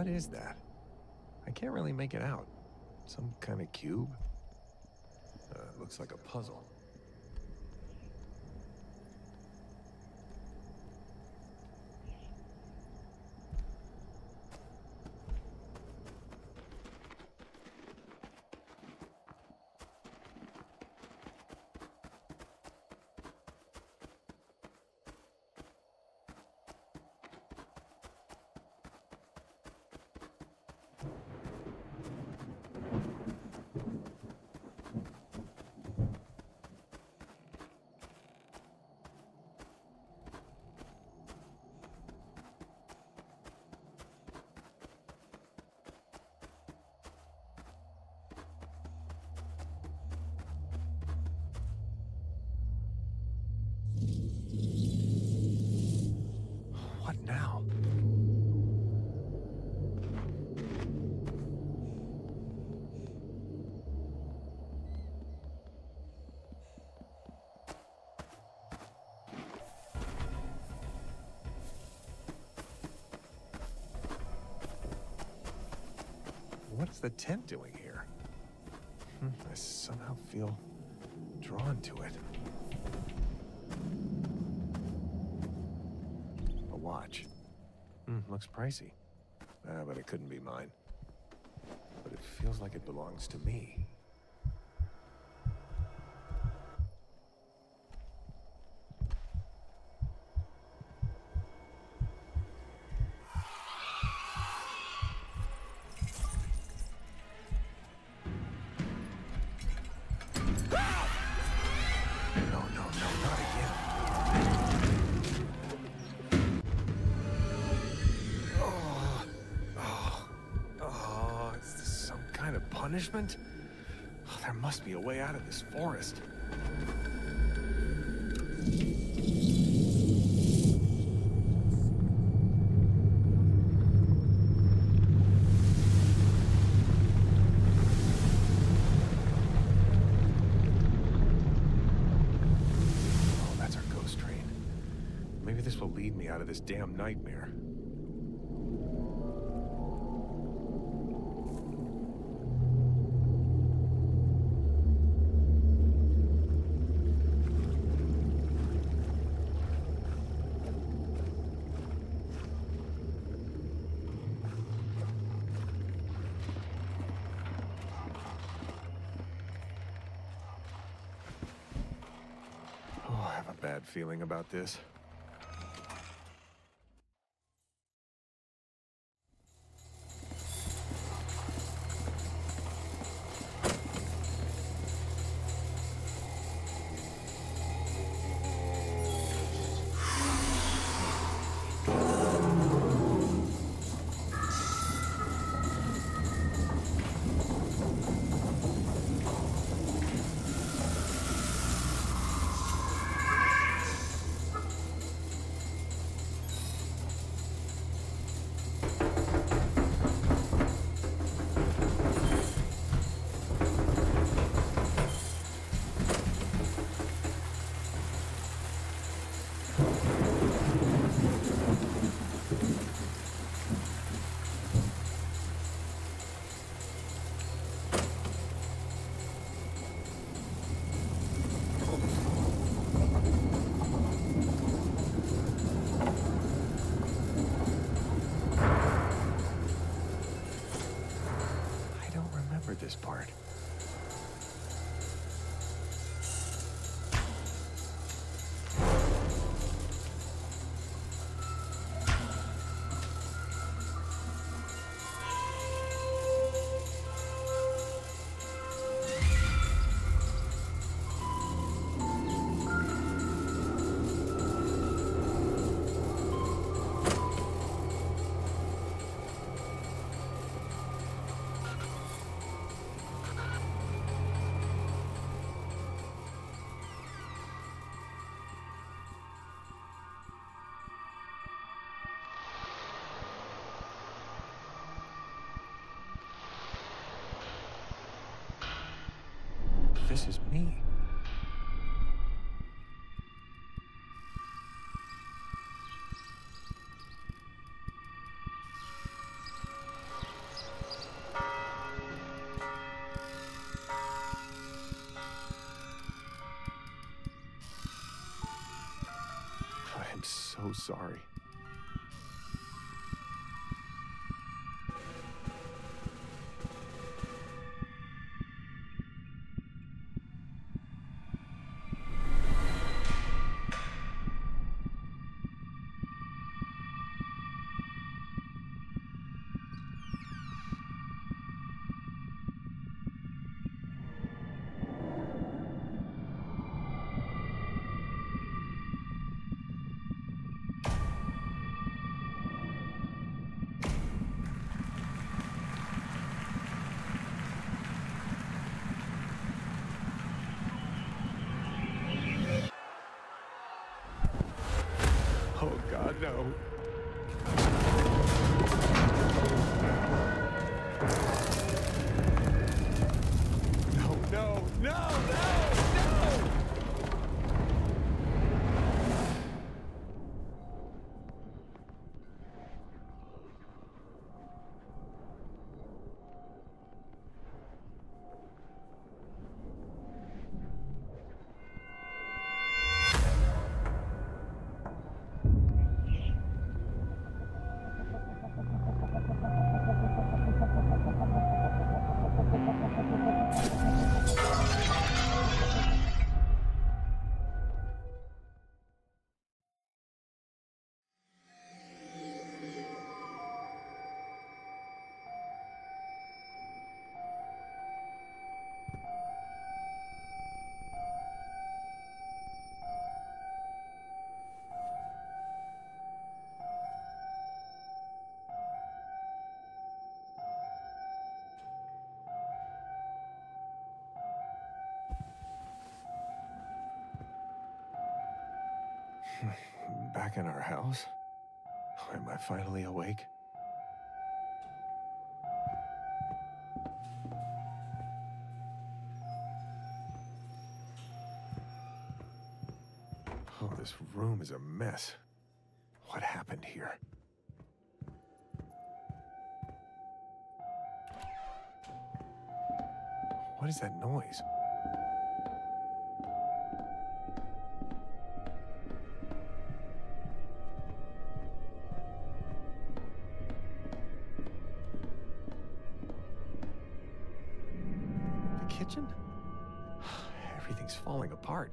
What is that? I can't really make it out. Some kind of cube? Looks like a puzzle. What now? What's the tent doing here? I somehow feel drawn to it. A watch. Looks pricey. But it couldn't be mine. But it feels like it belongs to me. Punishment? Oh, there must be a way out of this forest. Oh, that's our ghost train. Maybe this will lead me out of this damn nightmare. Bad feeling about this. This part. This is me. so sorry. Oh, God, no. No, no, no, no, no! Back in our house? Am I finally awake? Oh, this room is a mess. What happened here? What is that noise? Kitchen? Everything's falling apart.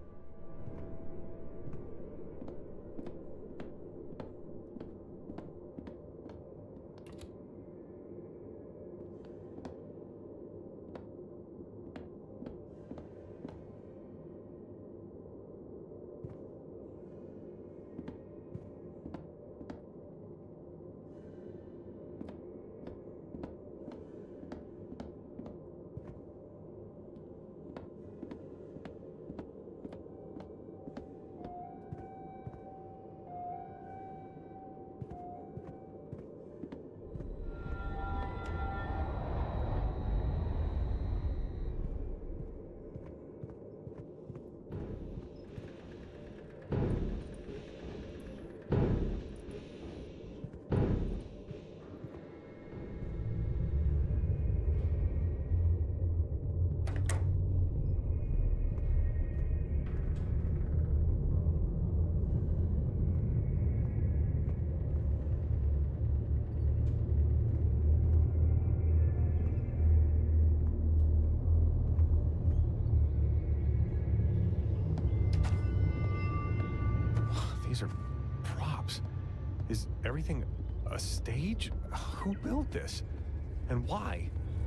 These are props. Is everything a stage? Who built this? And why?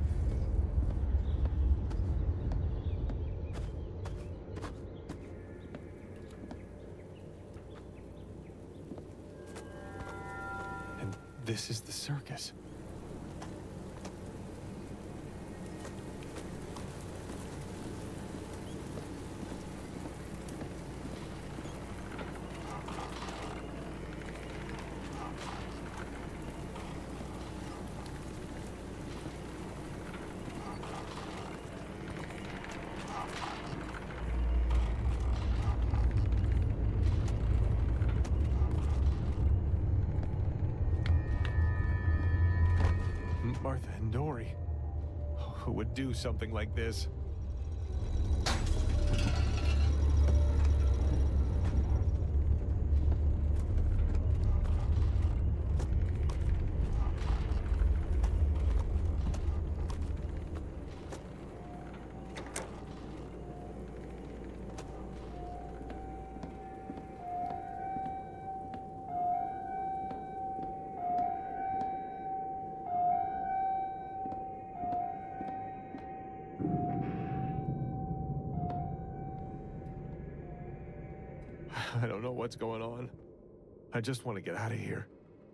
And this is the circus. Martha and Dory. Who would do something like this? I don't know what's going on. I just want to get out of here.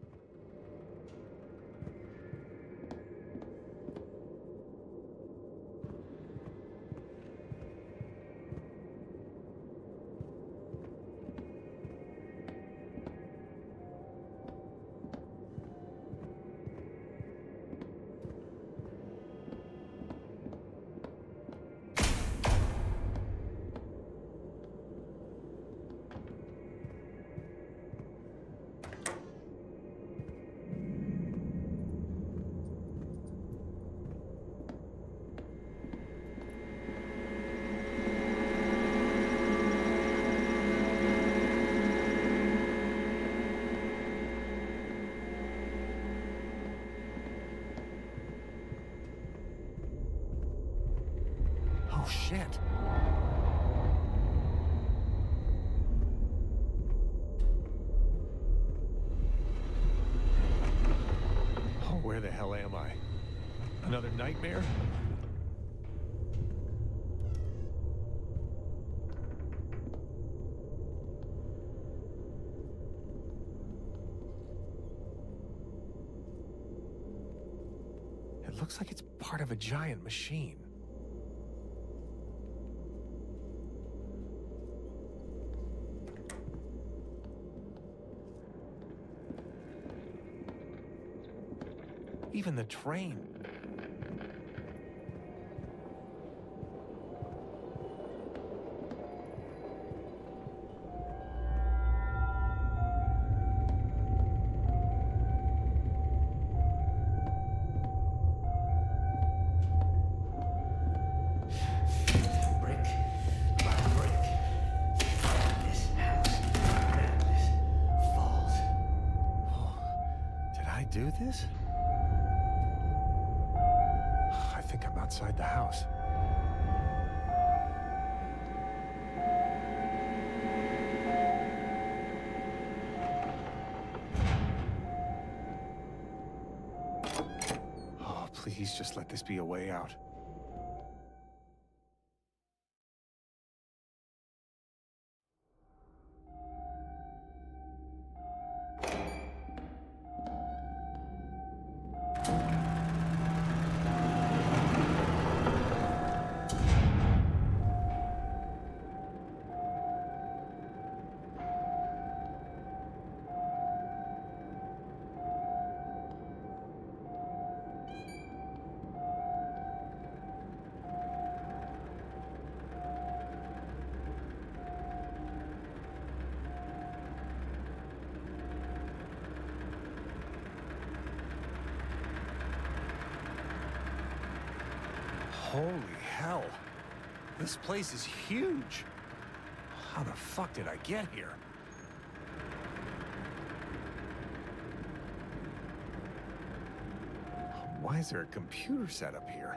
Oh, shit. Oh, where the hell am I? Another nightmare? It looks like it's part of a giant machine. Even the train. Brick by brick, this house madness falls. Did I do this? I think I'm outside the house. Oh, please just let this be a way out. Holy hell. This place is huge. How the fuck did I get here? Why is there a computer set up here?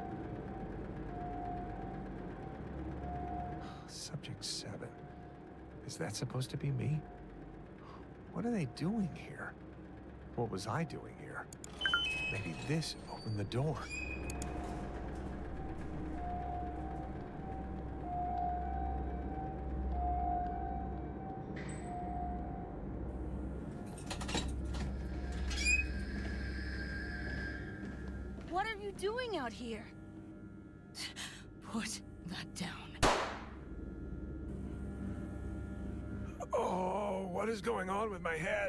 Subject 7. Is that supposed to be me? What are they doing here? What was I doing here? Maybe this opened the door. What are you doing out here? Put that down. Oh, what is going on with my head?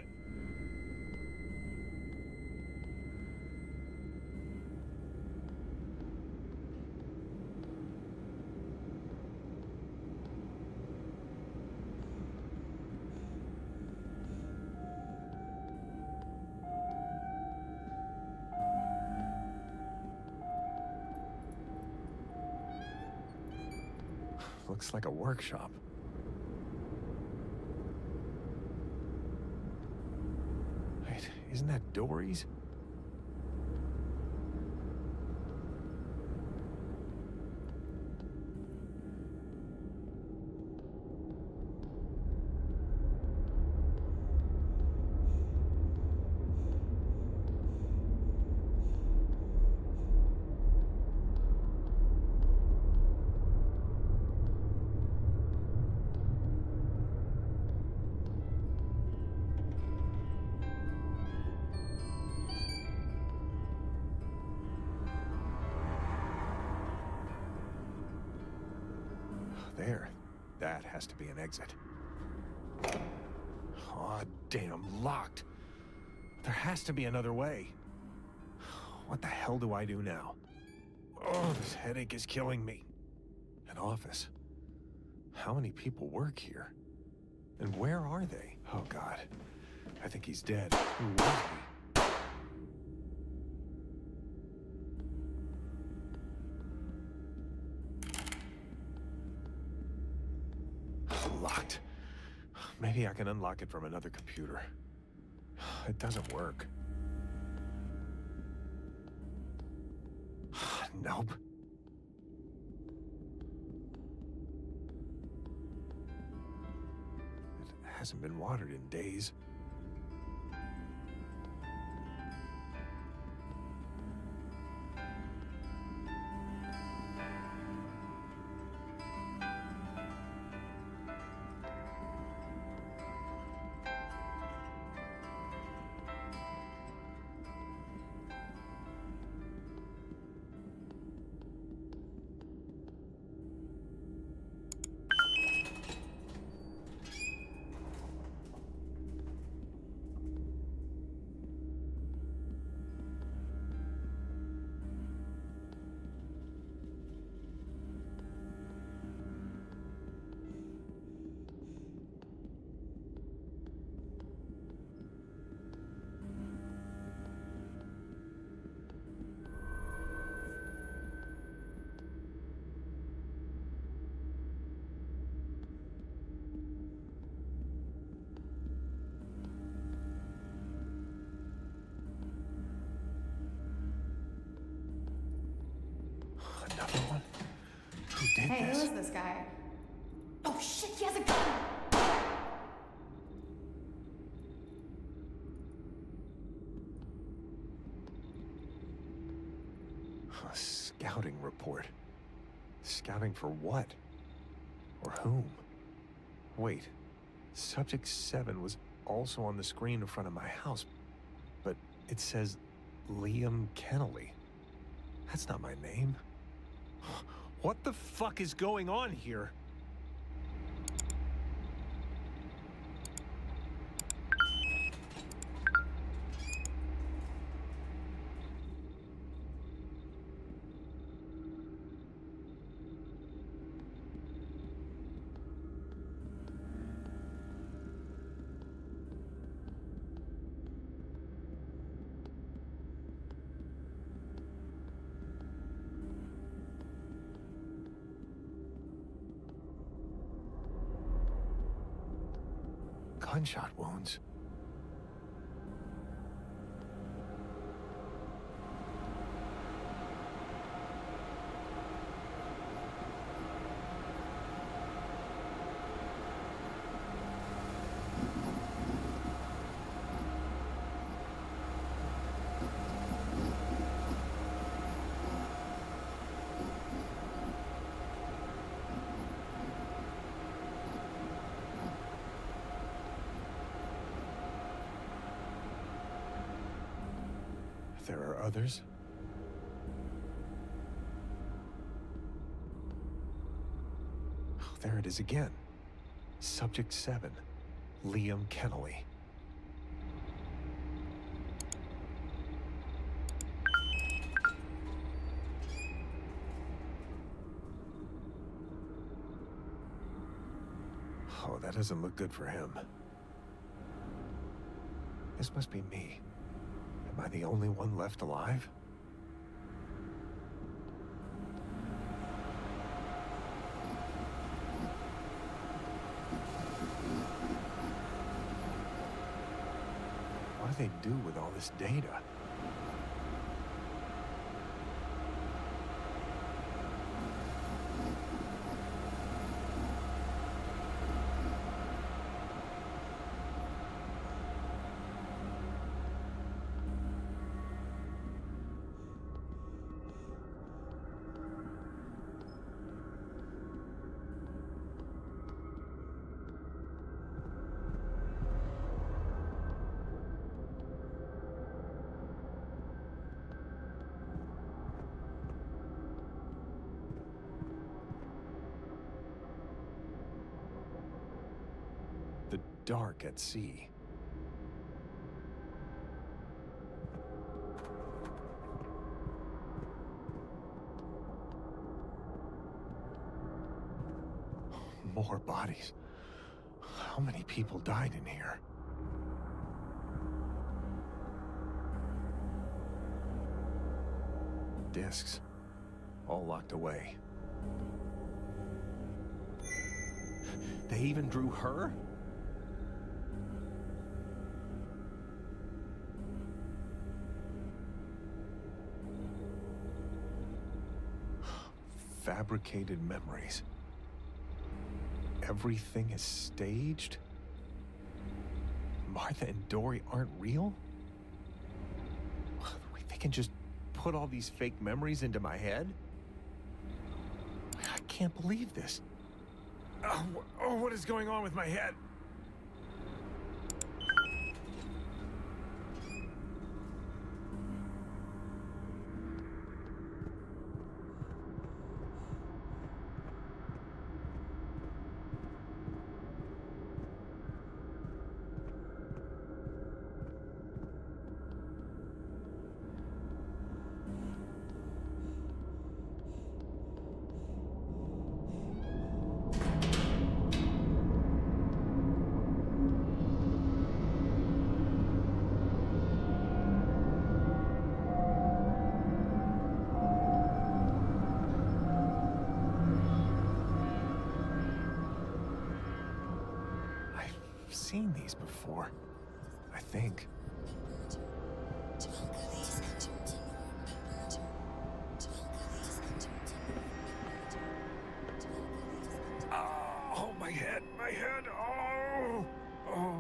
Looks like a workshop. Wait, isn't that Dory's? There. That has to be an exit. Aw, damn, locked. There has to be another way. What the hell do I do now? Oh, this headache is killing me. An office. How many people work here? And where are they? Oh, God. I think he's dead. Who was he? Locked. Maybe I can unlock it from another computer. It doesn't work. Nope. It hasn't been watered in days. Another one? Who did Hey, this? who is this guy? Oh shit, he has a gun! A scouting report. Scouting for what? Or whom? Wait. Subject 7 was also on the screen in front of my house, but it says Liam Kennelly. That's not my name. What the fuck is going on here? Gunshot wounds. There are others. Oh, there it is again. Subject 7, Liam Kennelly. Oh, that doesn't look good for him. This must be me. Am I the only one left alive? What do they do with all this data? dark at sea. More bodies. How many people died in here? Discs, all locked away. They even drew her? Fabricated memories. Everything is staged? Martha and Dory aren't real? Wait, they can just put all these fake memories into my head? I can't believe this. Oh, what is going on with my head? Seen these before, I think. Oh, my head, oh.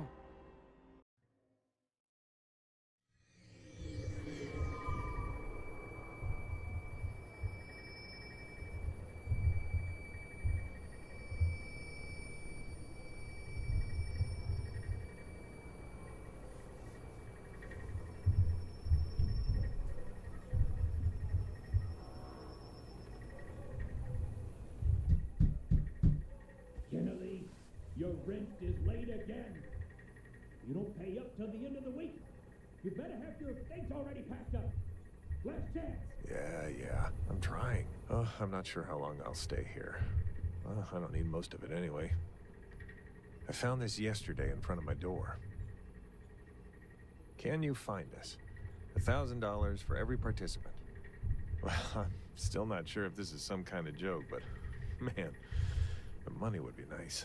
Kennedy, your rent is late again. You don't pay up till the end of the week. You better have your things already packed up. Last chance. Yeah, I'm trying. Oh, I'm not sure how long I'll stay here. I don't need most of it anyway. I found this yesterday in front of my door. Can you find us? $1,000 for every participant. Well, I'm still not sure if this is some kind of joke, but man, the money would be nice.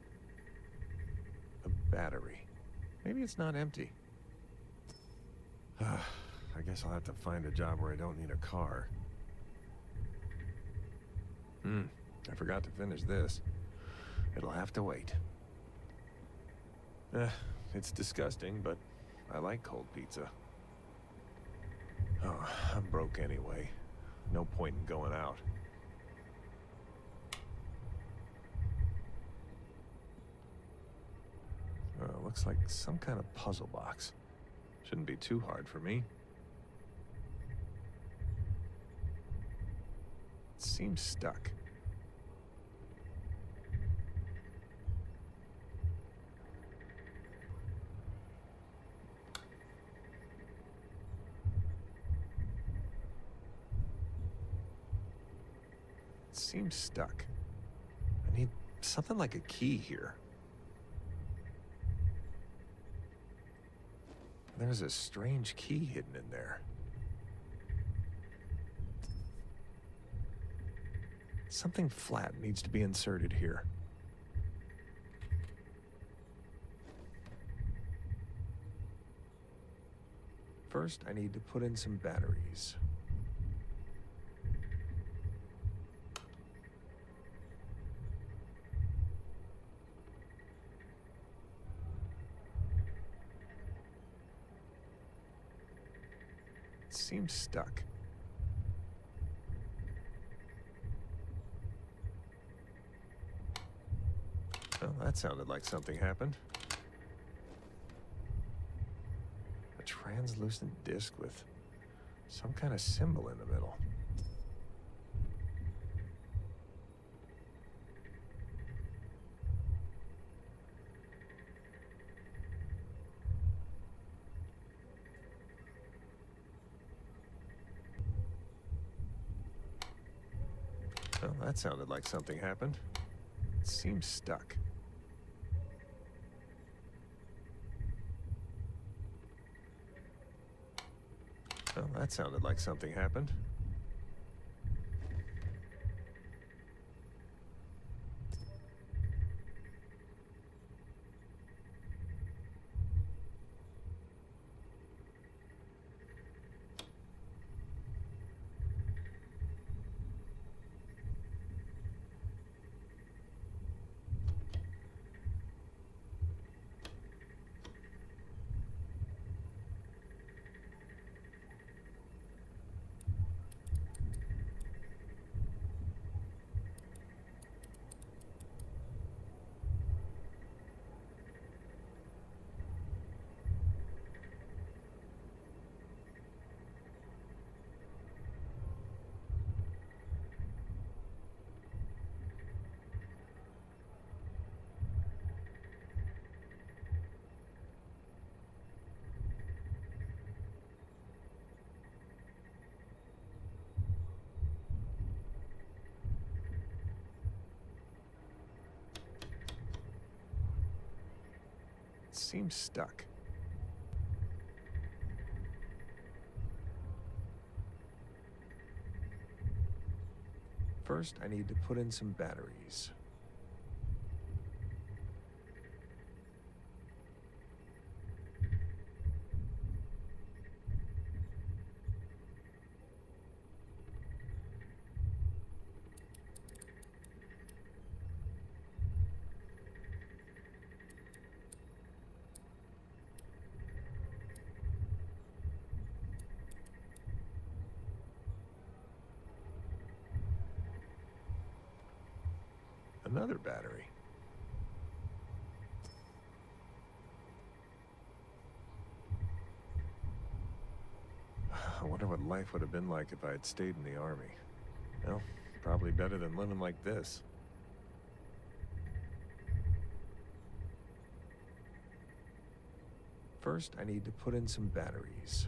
A battery. Maybe it's not empty. I guess I'll have to find a job where I don't need a car. I forgot to finish this. It'll have to wait. It's disgusting, but I like cold pizza. Oh, I'm broke anyway. No point in going out. Looks like some kind of puzzle box. Shouldn't be too hard for me. It seems stuck. It seems stuck. I need something like a key here. There's a strange key hidden in there. Something flat needs to be inserted here. First, I need to put in some batteries. Seems stuck. Well, that sounded like something happened. A translucent disc with some kind of symbol in the middle. Well, that sounded like something happened. It seems stuck. Well, that sounded like something happened. Seems stuck. First, I need to put in some batteries. Another battery. I wonder what life would have been like if I had stayed in the army. Well, probably better than living like this. First, I need to put in some batteries.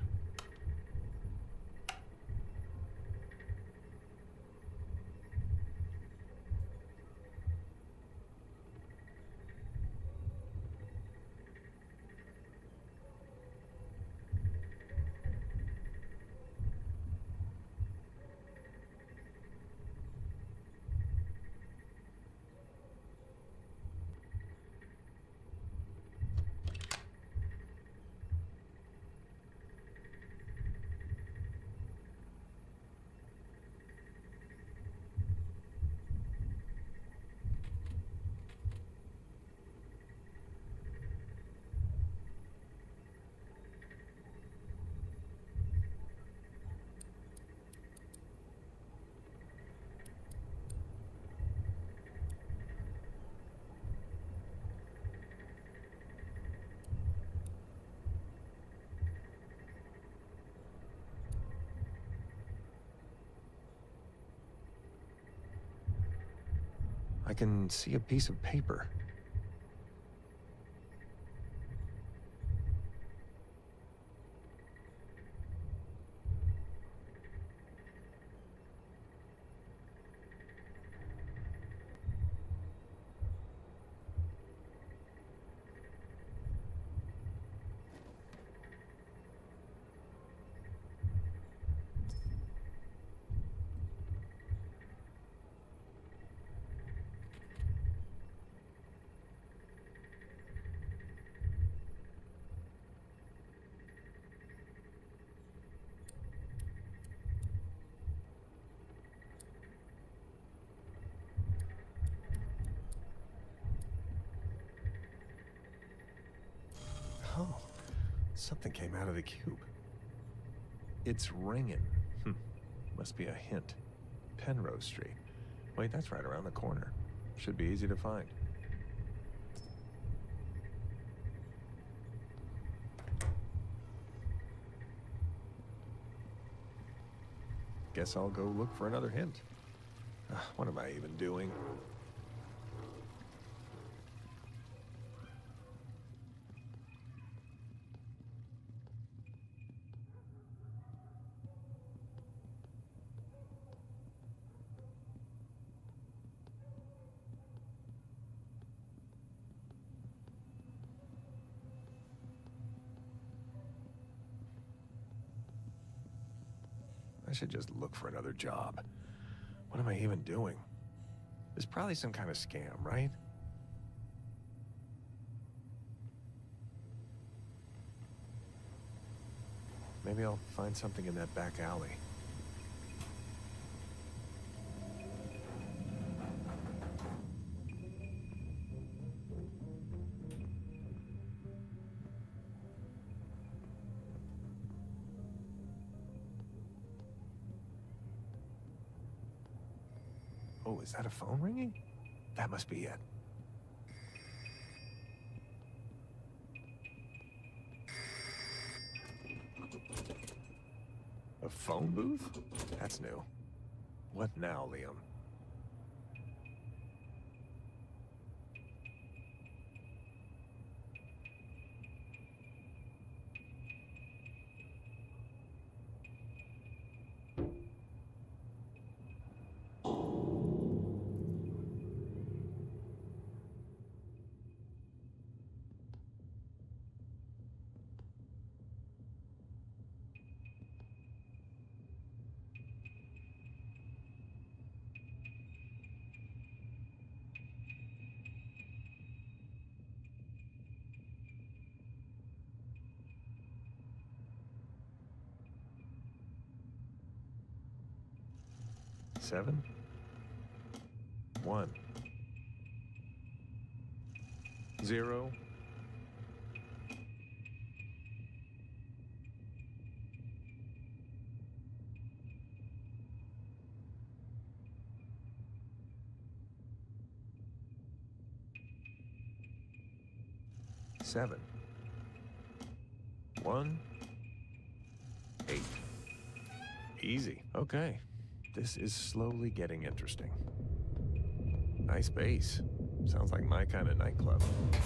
I can see a piece of paper. Oh, something came out of the cube. It's ringing. Must be a hint. Penrose Street. Wait, that's right around the corner. Should be easy to find. Guess I'll go look for another hint. What am I even doing? I should just look for another job. What am I even doing? There's probably some kind of scam, right? Maybe I'll find something in that back alley. Oh, is that a phone ringing? That must be it. A phone booth? That's new. What now, Liam? Seven, 1, 0. Seven, 1, 8. Easy. Okay. This is slowly getting interesting. Nice bass. Sounds like my kind of nightclub.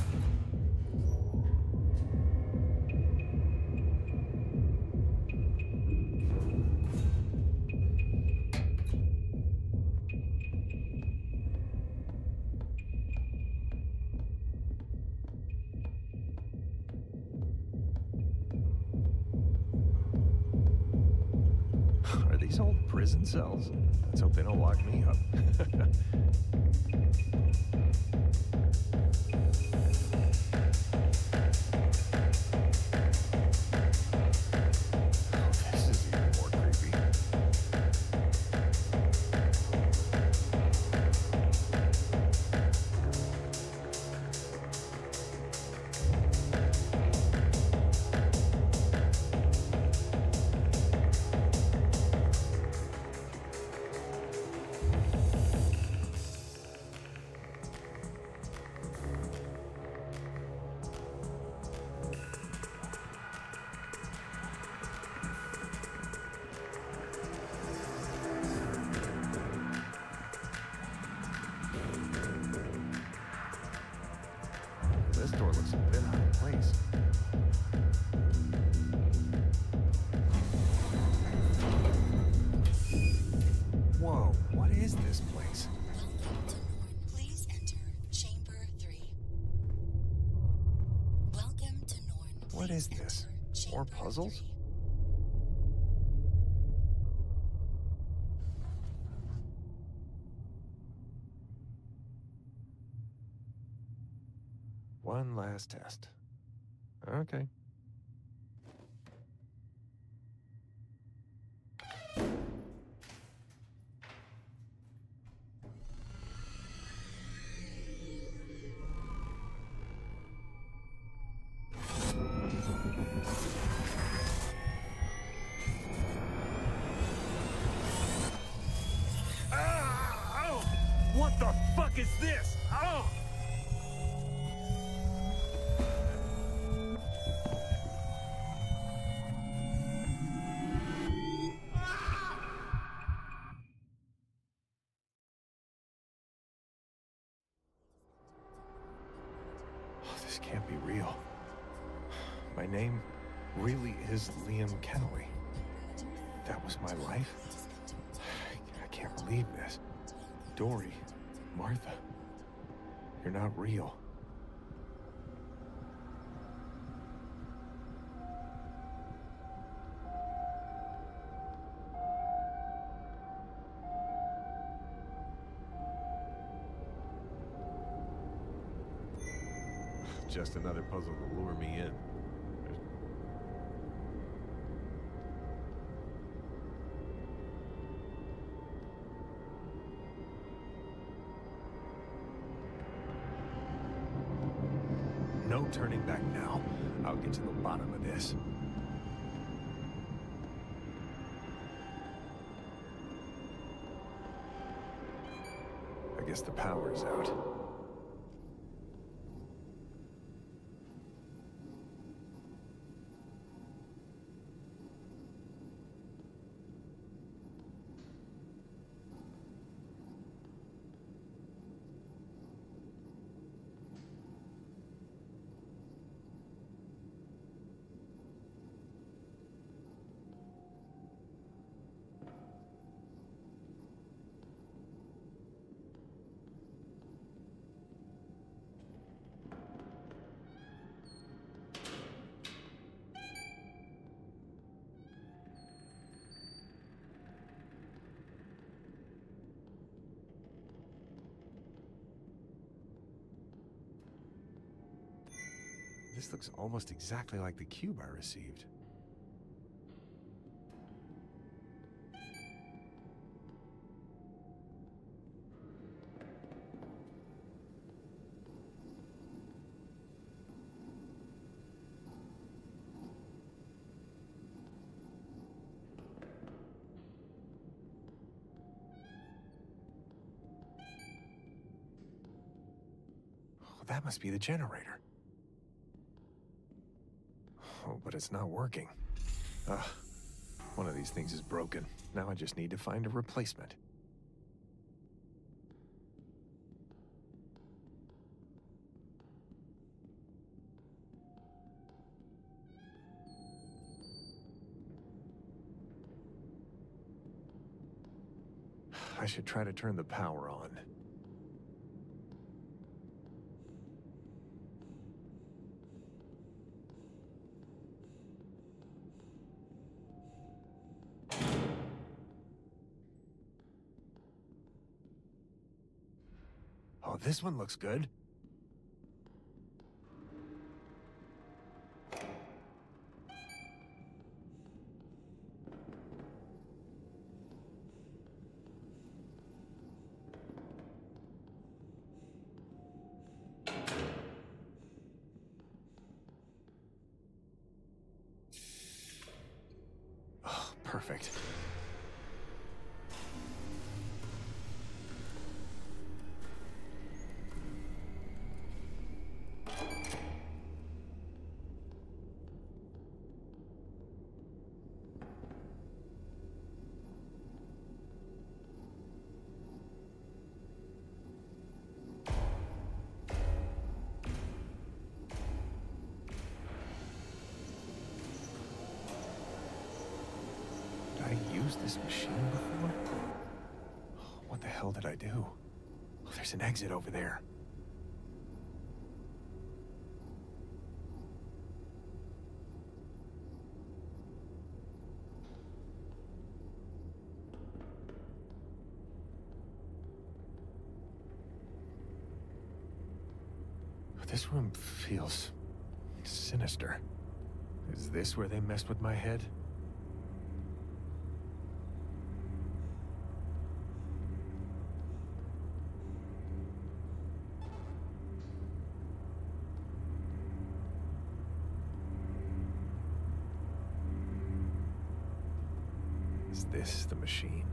Are these old prison cells? Let's hope they don't lock me up. This is even more creepy. This door looks a bit out of place. Whoa, what is this place? Please enter Chamber 3. Welcome to Norn. What is this? More puzzles? One last test. Okay. What the fuck is this? Oh! This can't be real. My name really is Liam Kennelly. That was my life? I can't believe this. Dory, Martha, you're not real. Just another puzzle to lure me in. No turning back now. I'll get to the bottom of this. I guess the power's out. This looks almost exactly like the cube I received. Oh, that must be the generator. Oh, but it's not working. Ugh. One of these things is broken. Now I just need to find a replacement. I should try to turn the power on. Oh, this one looks good. Oh, perfect. Used this machine before? What the hell did I do? Oh, there's an exit over there. This room feels sinister. Is this where they messed with my head? Is this the machine?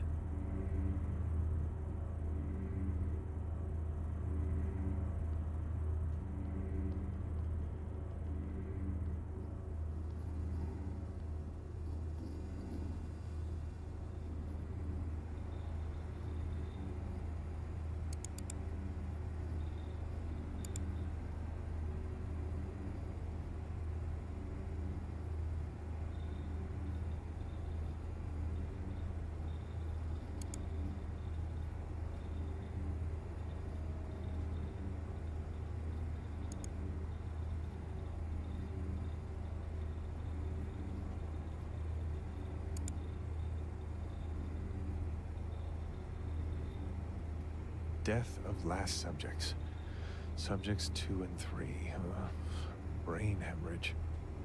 Death of last subjects. Subjects 2 and 3. Brain hemorrhage.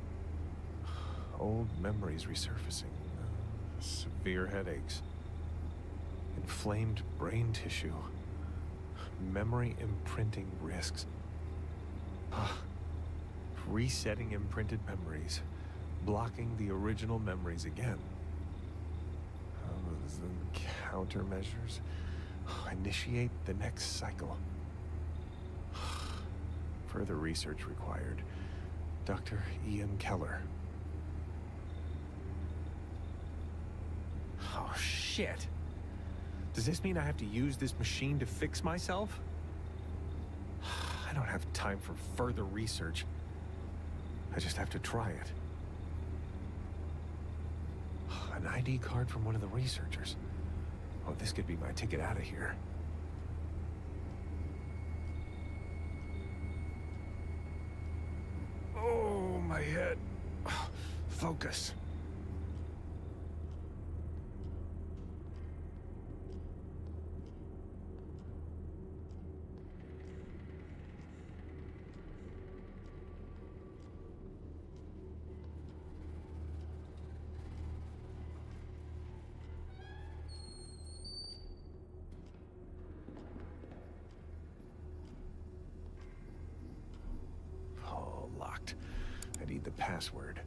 Old memories resurfacing. Severe headaches. Inflamed brain tissue. Memory imprinting risks. Resetting imprinted memories. Blocking the original memories again. Countermeasures. Initiate the next cycle. Further research required. Dr. Ian Keller. Oh, shit. Does this mean I have to use this machine to fix myself? I don't have time for further research. I just have to try it. An ID card from one of the researchers. Oh, this could be my ticket out of here. Oh, my head. Focus. I need the password.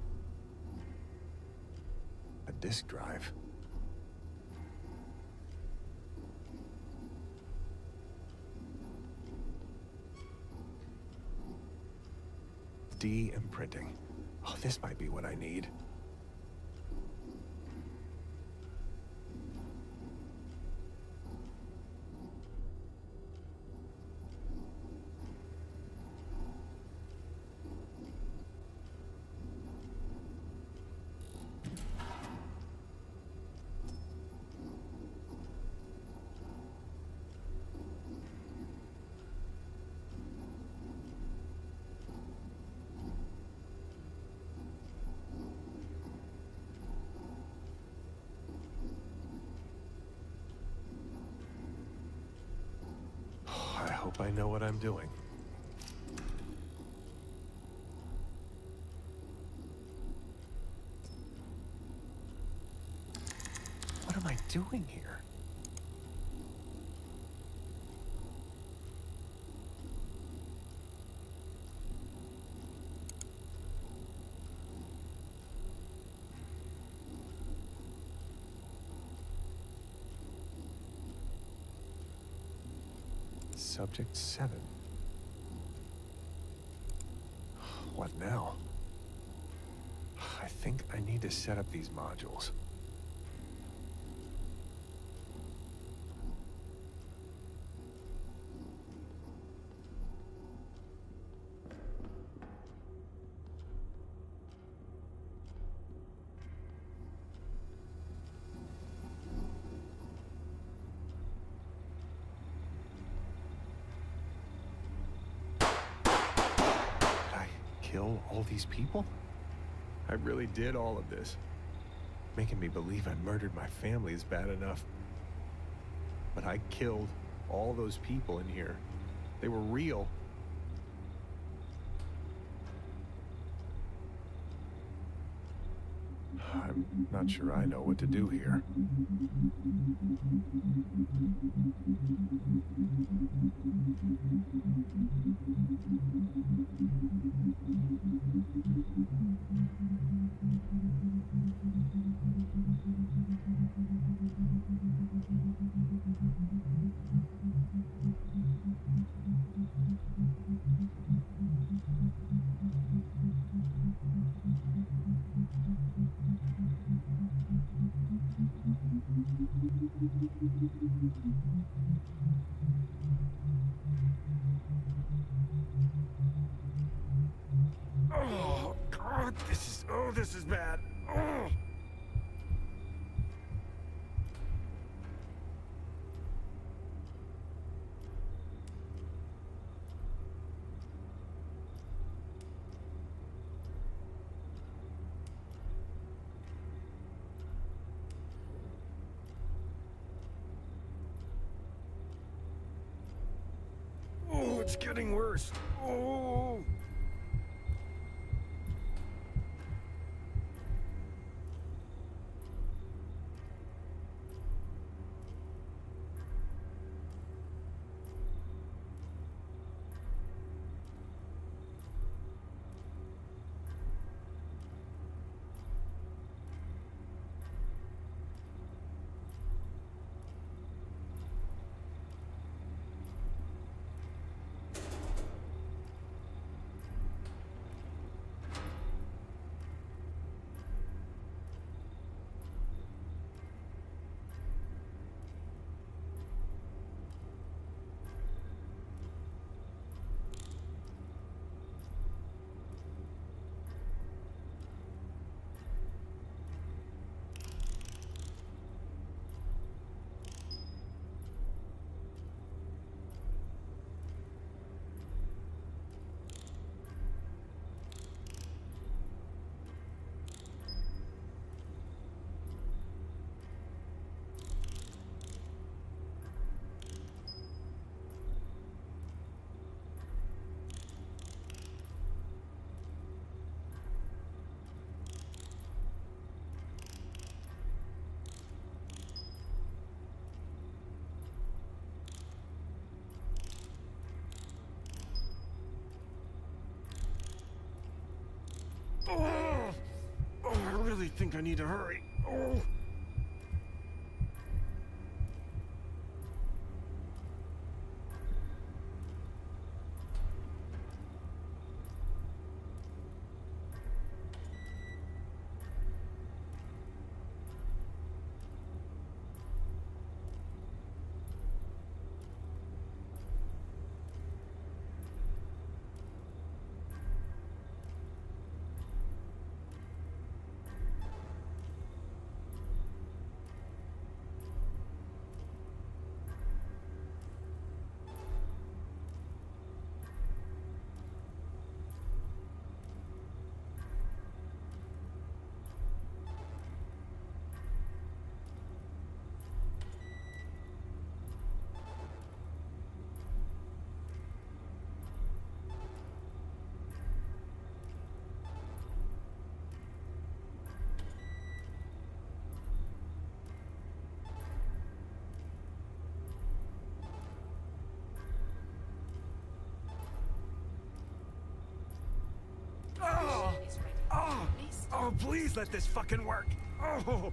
A disk drive. De-imprinting. Oh, this might be what I need. I hope I know what I'm doing. What am I doing here? Subject 7. What now? I think I need to set up these modules. Kill all these people? I really did all of this. Making me believe I murdered my family is bad enough. But I killed all those people in here. They were real. I'm not sure I know what to do here. Oh, God, this is bad. Oh. Oh, it's getting worse. Oh! Oh, I really think I need to hurry. Oh. Oh, please let this fucking work. Oh.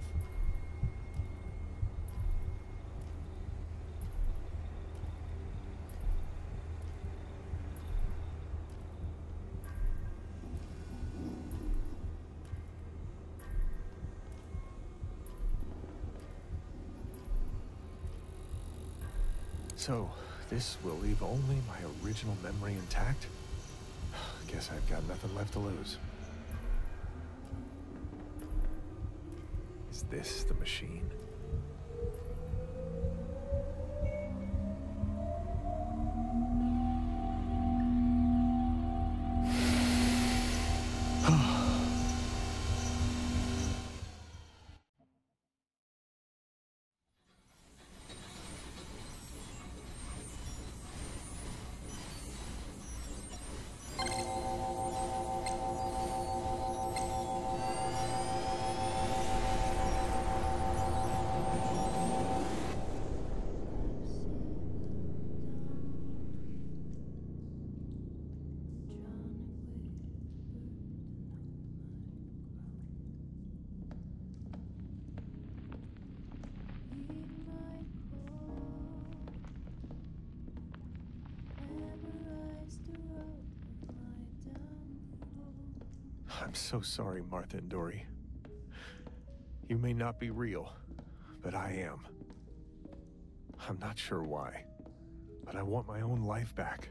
So, this will leave only my original memory intact? Guess I've got nothing left to lose. Is this the machine? I'm so sorry, Martha and Dory. You may not be real, but I am. I'm not sure why, but I want my own life back.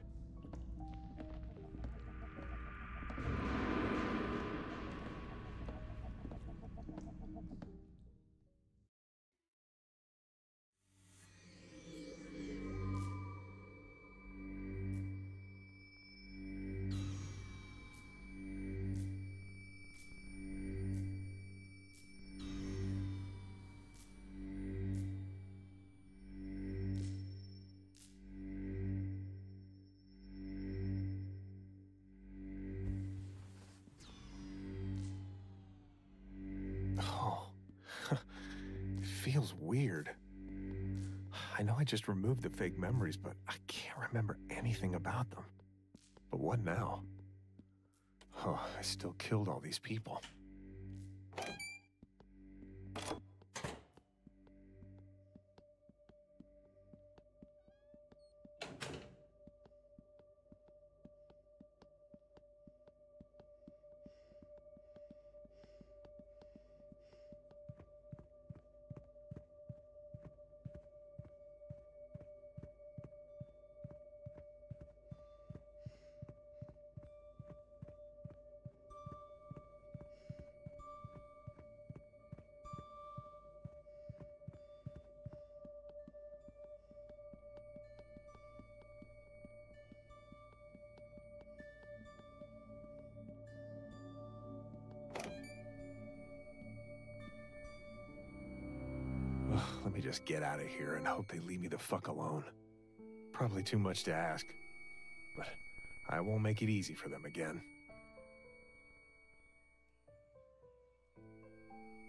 feels weird. I know I just removed the fake memories, but I can't remember anything about them. But what now? Oh, I still killed all these people. Let me just get out of here and hope they leave me the fuck alone. Probably too much to ask, but I won't make it easy for them again.